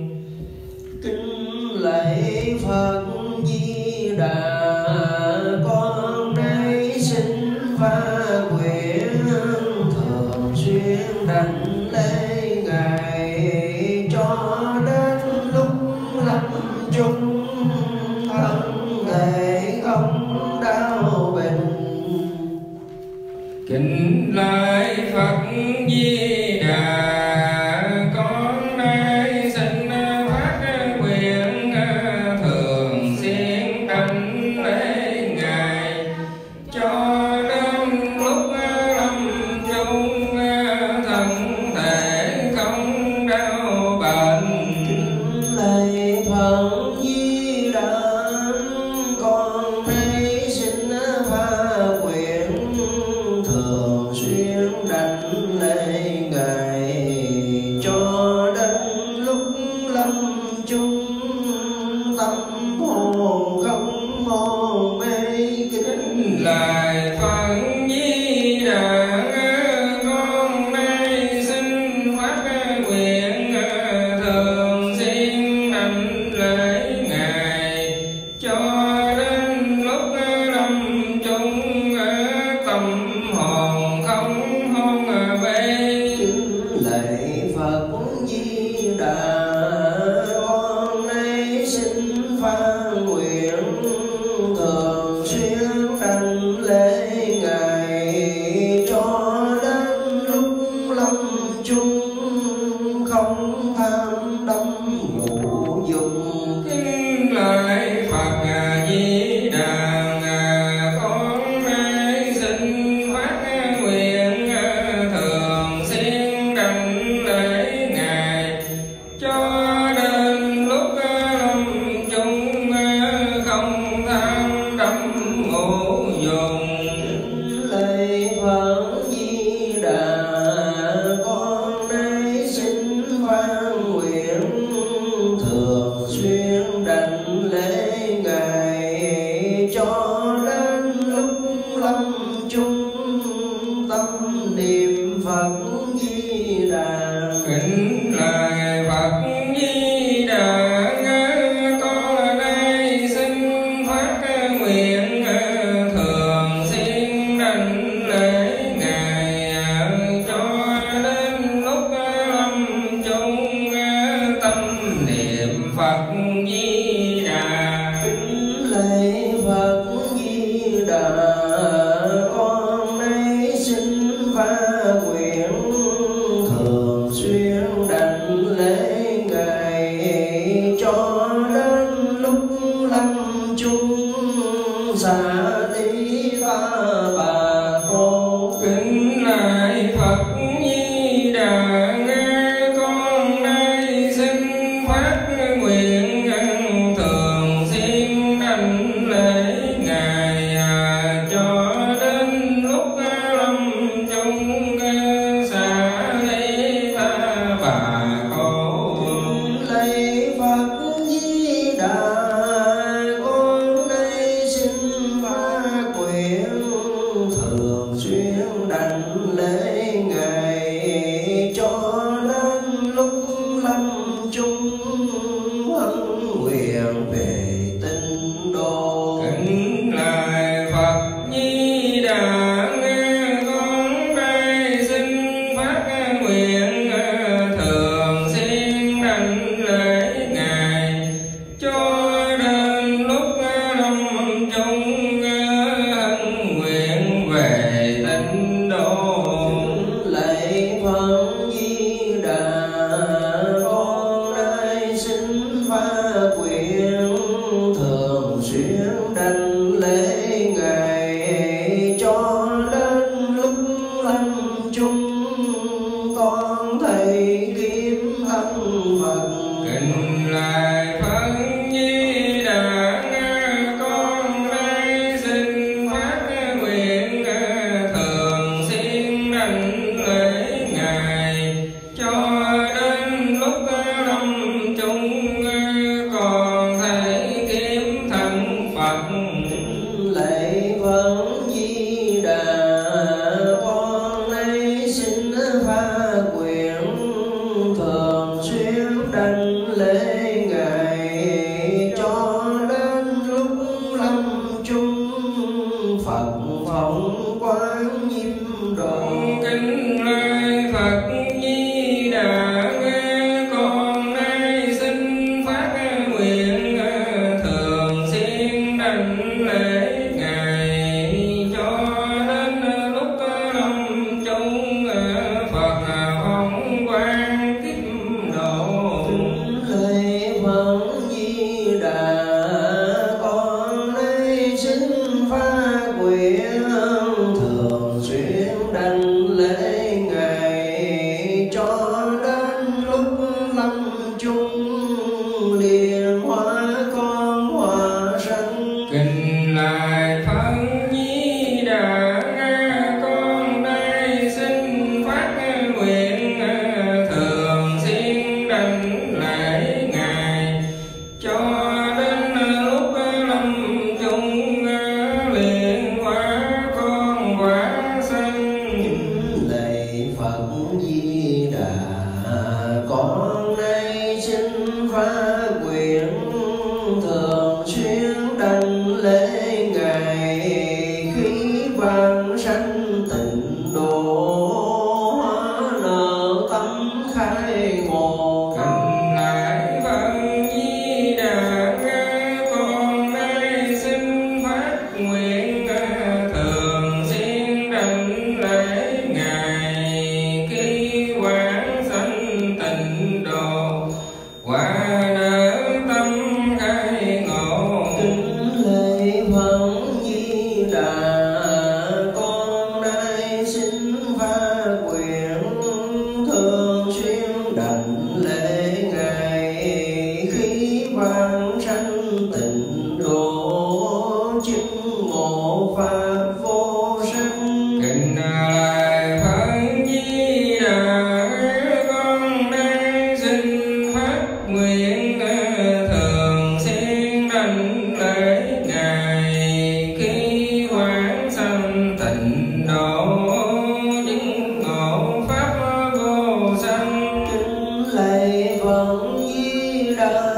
Kính lạy Phật Di Đà, con nay xin phát nguyện thường xuyên đảnh lễ Ngài cho đến lúc lâm chung thân thể không đau bệnh. Kính lạy Phật Di Đà, con nay xin phát nguyện thường xuyên đảnh lễ Ngài cho đến lúc lâm chung thân thể không đau bệnh. Kính lạy Phật Di Đà, con nay xin phát nguyện thường xuyên đảnh lễ Ngài cho đến lúc lâm chung tâm hồn không hồn mê. Kính lạy Phật Di Đà, con nay xin phát nguyện thường xuyên đảnh lễ Ngài cho đến lúc lâm chung tâm hồn không hôn mê. Kính lạy Phật Di Đà, con nay xin phát nguyện thường xuyên đảnh lễ Ngài cho đến lúc lâm chung không tham đắm ngũ dục. Kính lạy Phật Di Đà, con nay xin phát nguyện thường xuyên đảnh lễ Ngài cho đến lúc lâm chung không tham đắm ngũ dục. Lạy Phật Di Đà, con nay xin phát nguyện thường xuyên đảnh lễ Ngài cho đến lúc lâm chung tâm niệm Phật Di Đà. Kính lạy Phật Di Đà, con nay xin phát nguyện thường xuyên đảnh lễ Ngài cho đến lúc lâm chung tâm niệm Phật Di Đà. Kính lạy Phật Di Đà, con nay xin phát nguyện thường xuyên đảnh lễ Ngài cho đến lúc lâm chung xả đi ta bà cô. Kính lạy Phật Di Đà, con nay xin phát nguyện thường xuyên đảnh lễ Ngài cho đến lúc lâm chung xả ly ta bà cô. Lạy Phật Di Đà, con nay xin phát nguyện Phật Di Đà, con nay xin phát nguyện thường xuyên đảnh lễ Ngài cho đến lúc lâm chung Phật phóng quán nhiếp độ. Kính lạy Phật Di Đà, con nay xin phát nguyện thường xuyên đảnh lễ Ngài cho đến lúc lâm chung Phật phóng quán nhiếp độ. Kính lạy Phật Di Đà, con nay xin phát nguyện thường xuyên đảnh lễ Ngài cho đến lúc lâm chung liền hóa con hóa sanh. Kính lạy Phật Di Đà, con đây xin phát nguyện thường xuyên đảnh lễ Ngài cho đến lúc lâm chung liền hóa con hóa sanh. Kính lạy Phật Di Đà, con nay xin phát nguyện thường xuyên đảnh lễ Ngài khi vãng sanh tịnh độ hóa nợ tâm khai ngộ. Kính lạy Phật Di Đà, con đây xin phát nguyện thường xuyên đảnh lễ Ngài khi quán sanh tịnh độ quả nở tâm khai ngộ. Kính lạy Phật Di Đà, con nay xin phát nguyện thường xuyên đảnh lễ Ngài khi vãng sanh tịnh độ chứng ngộ pháp vô sanh. Kính lạy Phật Di Đà, con đây xin phát nguyện thường xuyên đảnh lễ Ngài khi quán sanh tịnh độ chứng ngộ pháp vô sanh. Kính lạy Phật Di Đà,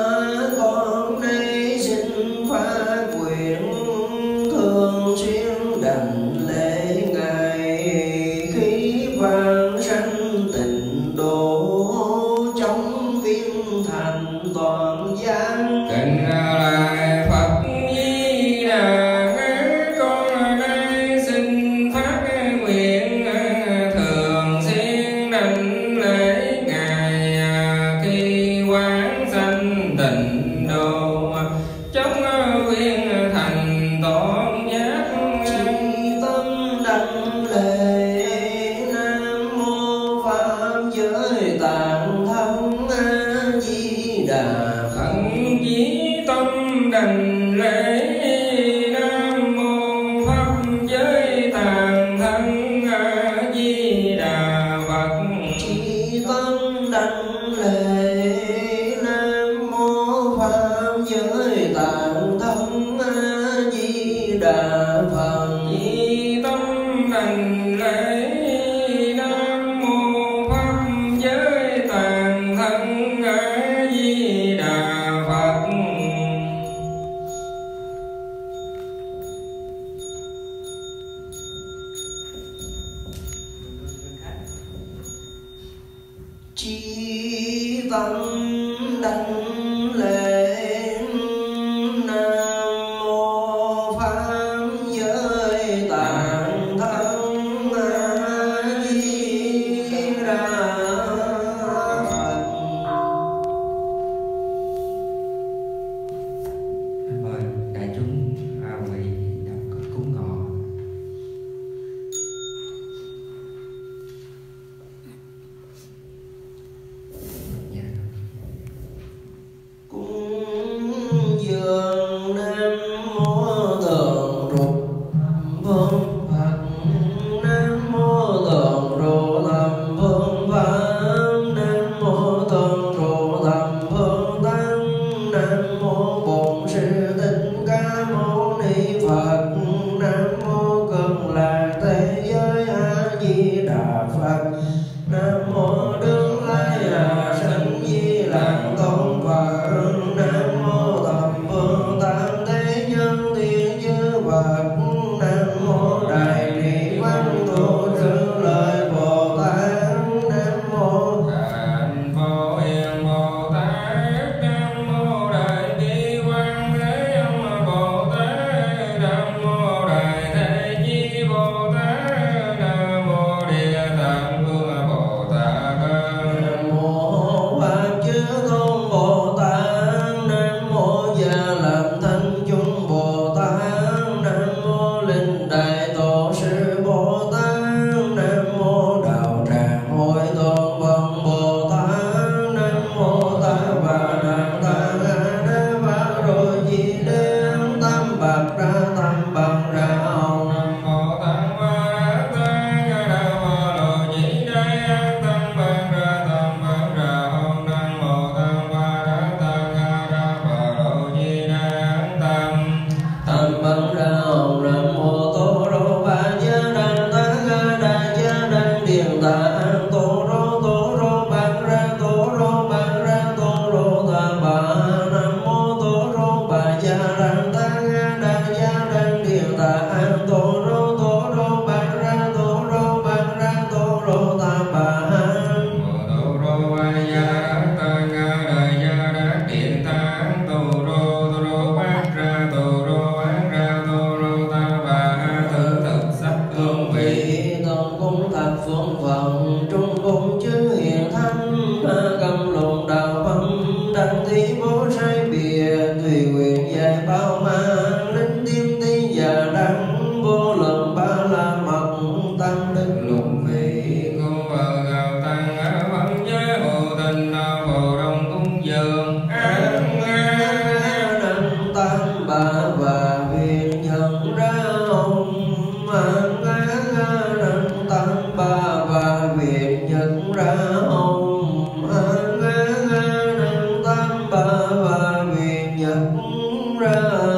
con nay xin phát nguyện thường xuyên đảnh lễ Ngài khi vãng sanh tịnh độ trong viên thành toàn gian. Kính lạy Phật Di Đà, con đây xin phát nguyện thường xuyên đảnh lễ Ngài khi quán sanh tịnh độ trong viên thành toàn giác. Chí tâm đảnh lễ Nam mô Pháp giới tạng thân A Di Đà Phật. Phật chí tâm đảnh lễ Nam mô Pháp giới tạng thân A Di Đà Phật. Chí tâm đảnh lễ Nam mô Pháp giới tạng thân A Di Đà Phật. Chí tâm đảnh lễ Nam mô Pháp giới tạng thân A Di Đà Phật. Chí tâm đảnh lễ Nam mô Pháp giới tạng thân A Di Đà Phật. Mời đại chúng a vị đọc cúng ngọ. Dạ. phương phận trung bốn chư hiền thánh cầm luận đạo phẩm đăng thí bố sai bìa tùy nguyện dạy bao mang linh tiêm tí và đăng vô lượng ba la mật tam đức lục vị cô vợ gạo tăng á văn giới hồ tình na phổ đồng cung dường an năng tam ba và viên nhân ra hồng an năng tam ba và viên nhân ra hồng an năng tam ba và viên nhân ra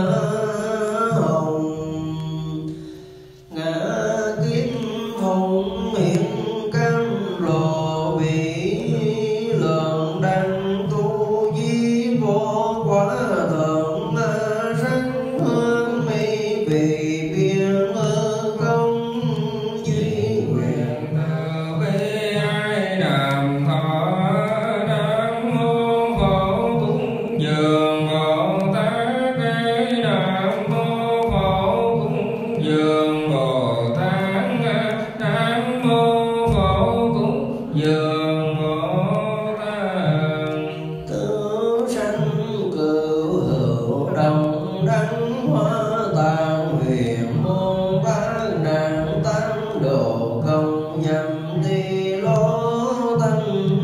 hồng ngã kiếp hồng hiện căn lộ vị lượng đăng tu di vô quá thượng sanh hương mỹ vị biên công duy nguyện từ bi ai đàm thọ nam mô phổ cúng dường bồ tát nam mô phổ cúng dường bồ tát nam mô phổ cúng dường bồ tát tứ sanh cửu hữu đồng đăng hoa tạng huyền môn bát nạn tam độ công nhâm ti lô tâm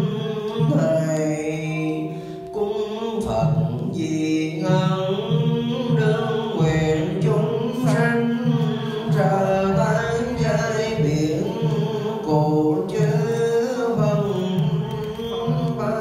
thầy cung phật di ngân đương nguyện chúng sanh ra tán giai biển cổ chư vân ba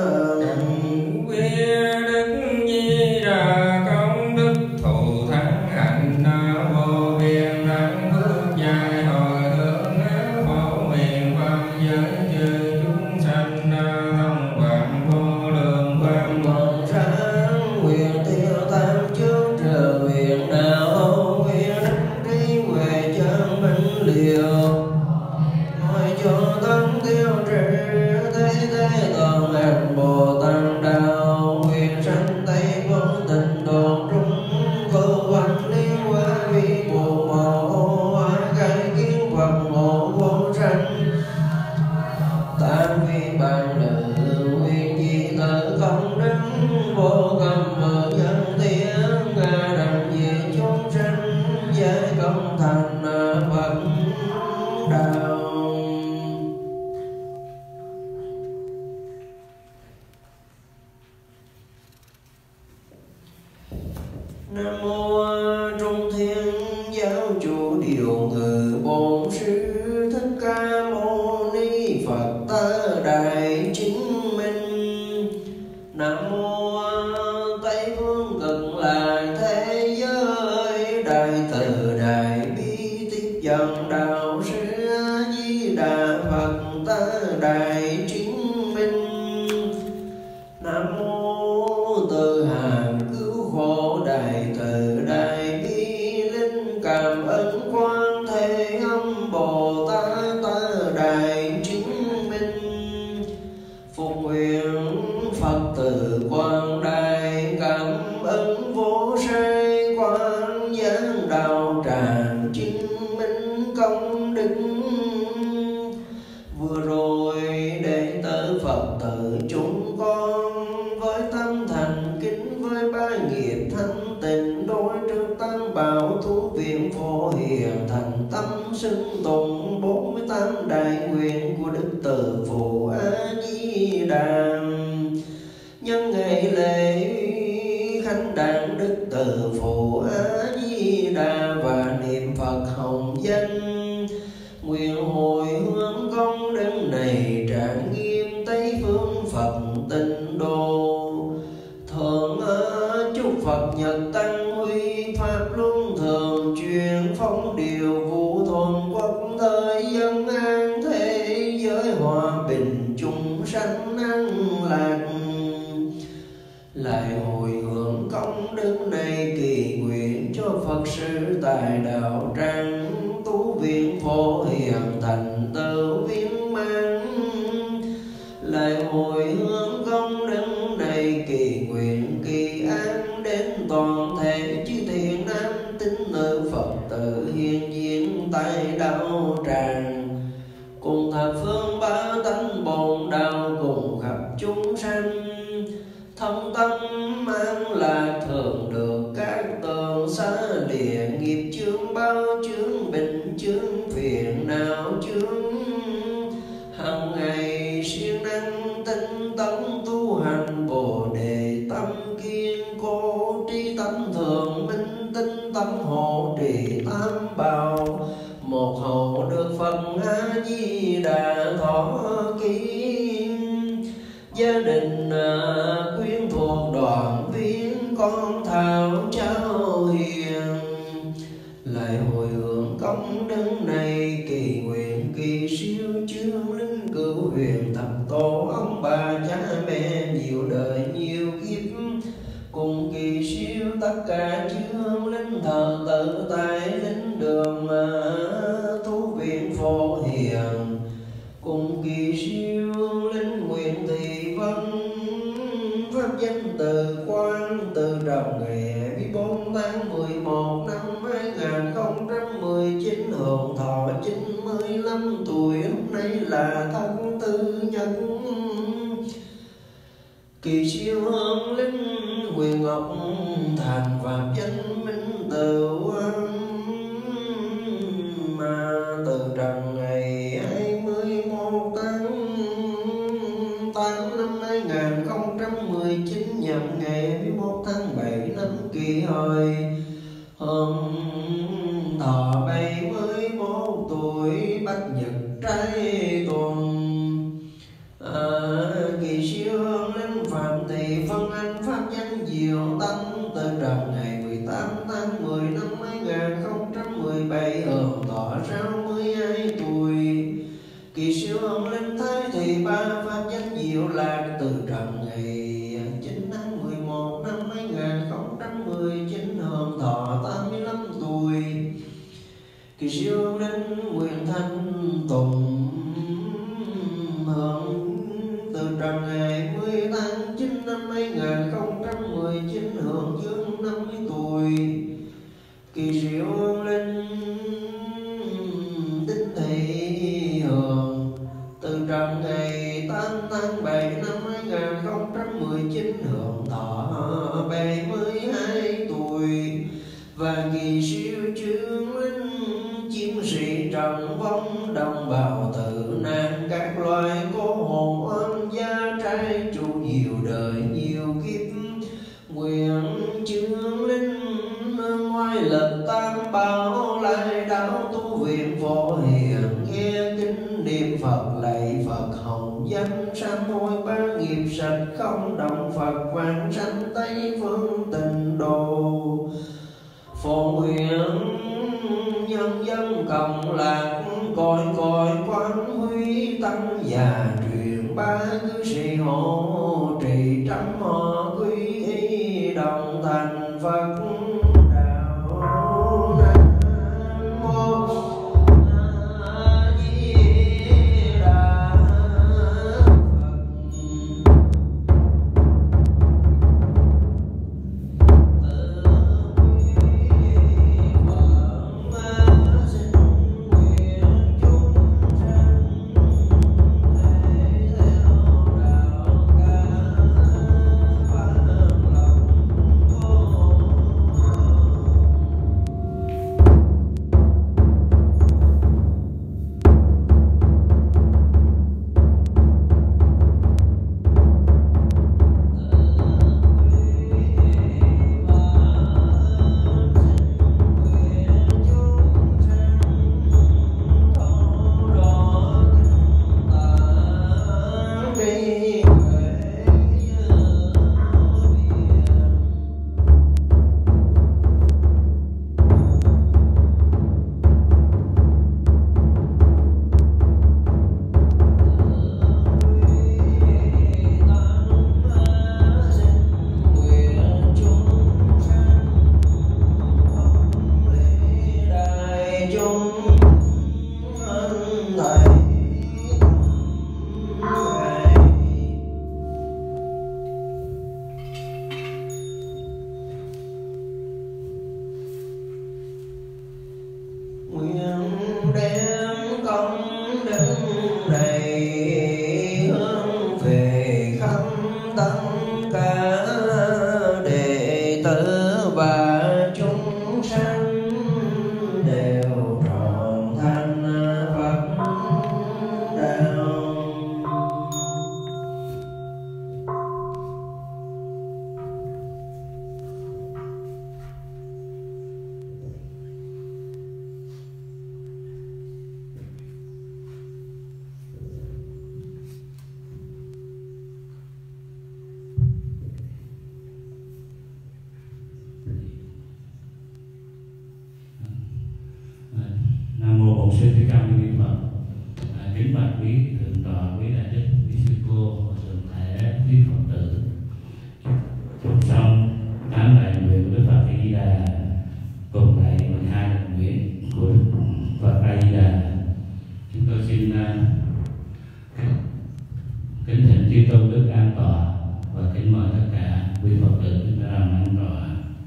Vía Đức Di Đà công đức thù thắng hạnh vô biên đẳng phước dài hồi hướng phổ miền văn giới chư chúng sanh thông vạn vô lượng quang mong sáng nguyện tiêu tam trước trời nguyện nào nguyện đức trí huệ chân minh liều hỏi cho tâm tiêu trì thế thế toàn hạnh bồ tát đạo nguyện sanh tây vân tịnh độ trung cơ quan liên quan vi bộ màu cái kiến phật ngộ vô sanh tam vi ban nữ nguyên di tự công đức vô cầm mở dân tiếng đặng về chúng sanh giới công thành phật đạo. Nam mô Trung Thiên Giáo Chủ Điều Ngự Bổn Sư Thích Ca Mâu Ni Phật Ta Đại Chứng Minh. Nam mô Tây Phương Cực Lạc Thế Giới Đại Từ Đại Bi Tiếp Dẫn Đạo Sư Di Đà Phật Ta Đại Chứng Minh. Nam mô Từ Hàng Cứu Khổ Đại Từ Đại Bi Linh Cảm Ơn Quan Thế Âm Bồ Tát Ta Đại Chứng Minh. Phục nguyện Phật Từ Quang Đại Cảm Ơn Vô Sai Quang Giảng Đạo Tràng Chứng Minh Công Đức. Vừa rồi đệ tử Phật tử chúng con với tâm thành kính với ba nghiệp thanh tịnh đối trước tam bảo thú viện phổ hiền thành tâm xưng tụng bốn mươi tám đại nguyện của Đức Từ Phụ A Di Đà. Nhân ngày lễ khánh đản Đức Từ Phụ A Di Đà và niệm Phật hồng danh, nguyện hồi hướng công đức này trạng nghiêm Tây phương Phật tịnh độ. Thượng chúc Phật nhật tăng huy pháp luân thường truyền phong điều vũ thuần quốc thời dân an thế giới hòa bình chung sanh an lạc. Lại hồi hướng công đức này kỳ nguyện cho Phật sự tài đạo tràng tú viện phổ hiền thành tựu viên mãn. Lại hồi hướng công đức này kỳ nguyện kỳ an đến toàn thể chư thiện nam tín nữ Phật tử hiện diện tại đạo tràng. cùng thập phương bá tánh bổn đạo, cùng khắp chúng sanh thông tâm an lạc, thường được các tường xa lìa nghiệp chướng, bao chướng bệnh chướng phiền não chướng. Hằng ngày siêng năng tinh tấn tu hành bồ đề tâm, kiên cố trí tâm thường minh, tinh tấn hộ trì tam bảo, một hậu được Phật A Di Đà thọ ký. Gia đình quyến thuộc đoàn viên con thảo trao hiền, lại hồi hướng công đức này kỳ nguyện kỳ siêu chương linh cửu huyền thập tổ ông bà cha mẹ nhiều đời nhiều kiếp, cùng kỳ siêu tất cả chương linh thờ tự tại linh đường thú viện phổ hiền, cùng kỳ siêu linh nguyện thị vân pháp danh từ quan từ trồng ngày hai mươi bốn tháng mười một năm hai nghìn không trăm mười chín, hưởng thọ chín mươi lăm tuổi. Hôm nay là tháng tư nhật, kỳ siêu hương linh Huyền Ngọc thành pháp danh minh từ quan mà từ trần ngày hai mươi mốt tháng tám năm hai nghìn không trăm mười chín, nhằm ngày hai mươi mốt tháng bảy năm kỷ hợi. Hôm thọ bảy mươi mốt tuổi, bách nhật trái tuần. À, kỳ siêu hương linh phạm thị phân anh pháp danh diệu tâm, từ trần ngày mười tám tháng mười năm hai nghìn không trăm mười bảy, hưởng thọ sáu mươi hai tuổi. Kỳ siêu hương linh thái thị ba pháp danh diệu lạc, từ trần ngày chín tháng mười một năm hai nghìn không trăm mười chín, hưởng thọ tám mươi lăm tuổi. Kỳ siêu hương linh Nguyễn Thanh Tùng hưởng từ trần ngày mười tháng chín năm hai nghìn không trăm mười chín, hưởng dương năm mươi tuổi. Kỳ siêu hương linh Đinh Thị Hường từ trần ngày tám tháng bảy năm hai nghìn không trăm mười chín, hưởng thọ bảy mươi hai tuổi. Và kỳ siêu chương linh chiến sĩ Trần Vong, đồng bào tử nạn các loài cô hồn oan gia trai trụ nhiều đời nhiều kiếp, nguyện chương linh ngoại lực tam bảo, lại đạo tu viện phổ hiền, nghe kinh niệm Phật lạy Phật hồng danh, sám hối ba nghiệp sạch không động Phật, vạn sanh tây phương tịnh độ. Phổ nguyện nhân dân cộng lạc, cõi cõi quán huy tăng già truyền ba cư sĩ hộ trì, trăm họ quy y đồng thành Phật đạo. Nam mô A Di Đà nguyện đem công đức Một sư Thích Ca Mâu Ni Phật. À, kính bạch quý thượng tọa, quý đại đức, quý sư cô, thượng thể, quý Phật tử. Chúc xong tám đại nguyện của Đức Phật A Di Đà cùng lại mười hai đại nguyện của Đức Phật A Di Đà. Chúng tôi xin uh, kính thỉnh chư tôn đức an tọa và kính mời tất cả quý Phật tử chúng ta làm an tọa.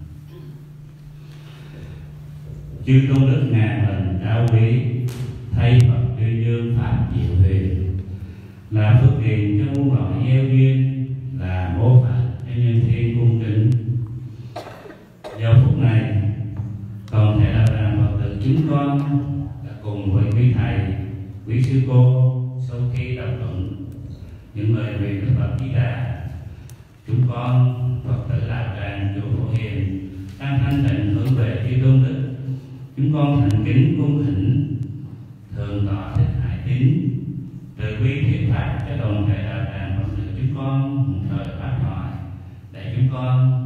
Chư tôn đức ngàn lần cao quý, thay Phật tuyên dương pháp diệu huyền, là phước điền cho muôn loài gieo duyên, là mô phạt cho nhân thiên cung kính. Giờ phút này còn thể là rằng Phật tử chúng con đã cùng với quý thầy, quý sư cô sau khi đọc tụng những lời nguyện Đức Phật Di Đà, chúng con Phật tử đạo tràng chùa Phổ Hiền đang thanh tịnh hướng về chư tôn đức. Chúng con thành kính cung thỉnh thượng tọa Thích Hải Tín từ bi thuyết pháp cho toàn thể đạo tràng Phật tử chúng con một thời pháp thoại để chúng con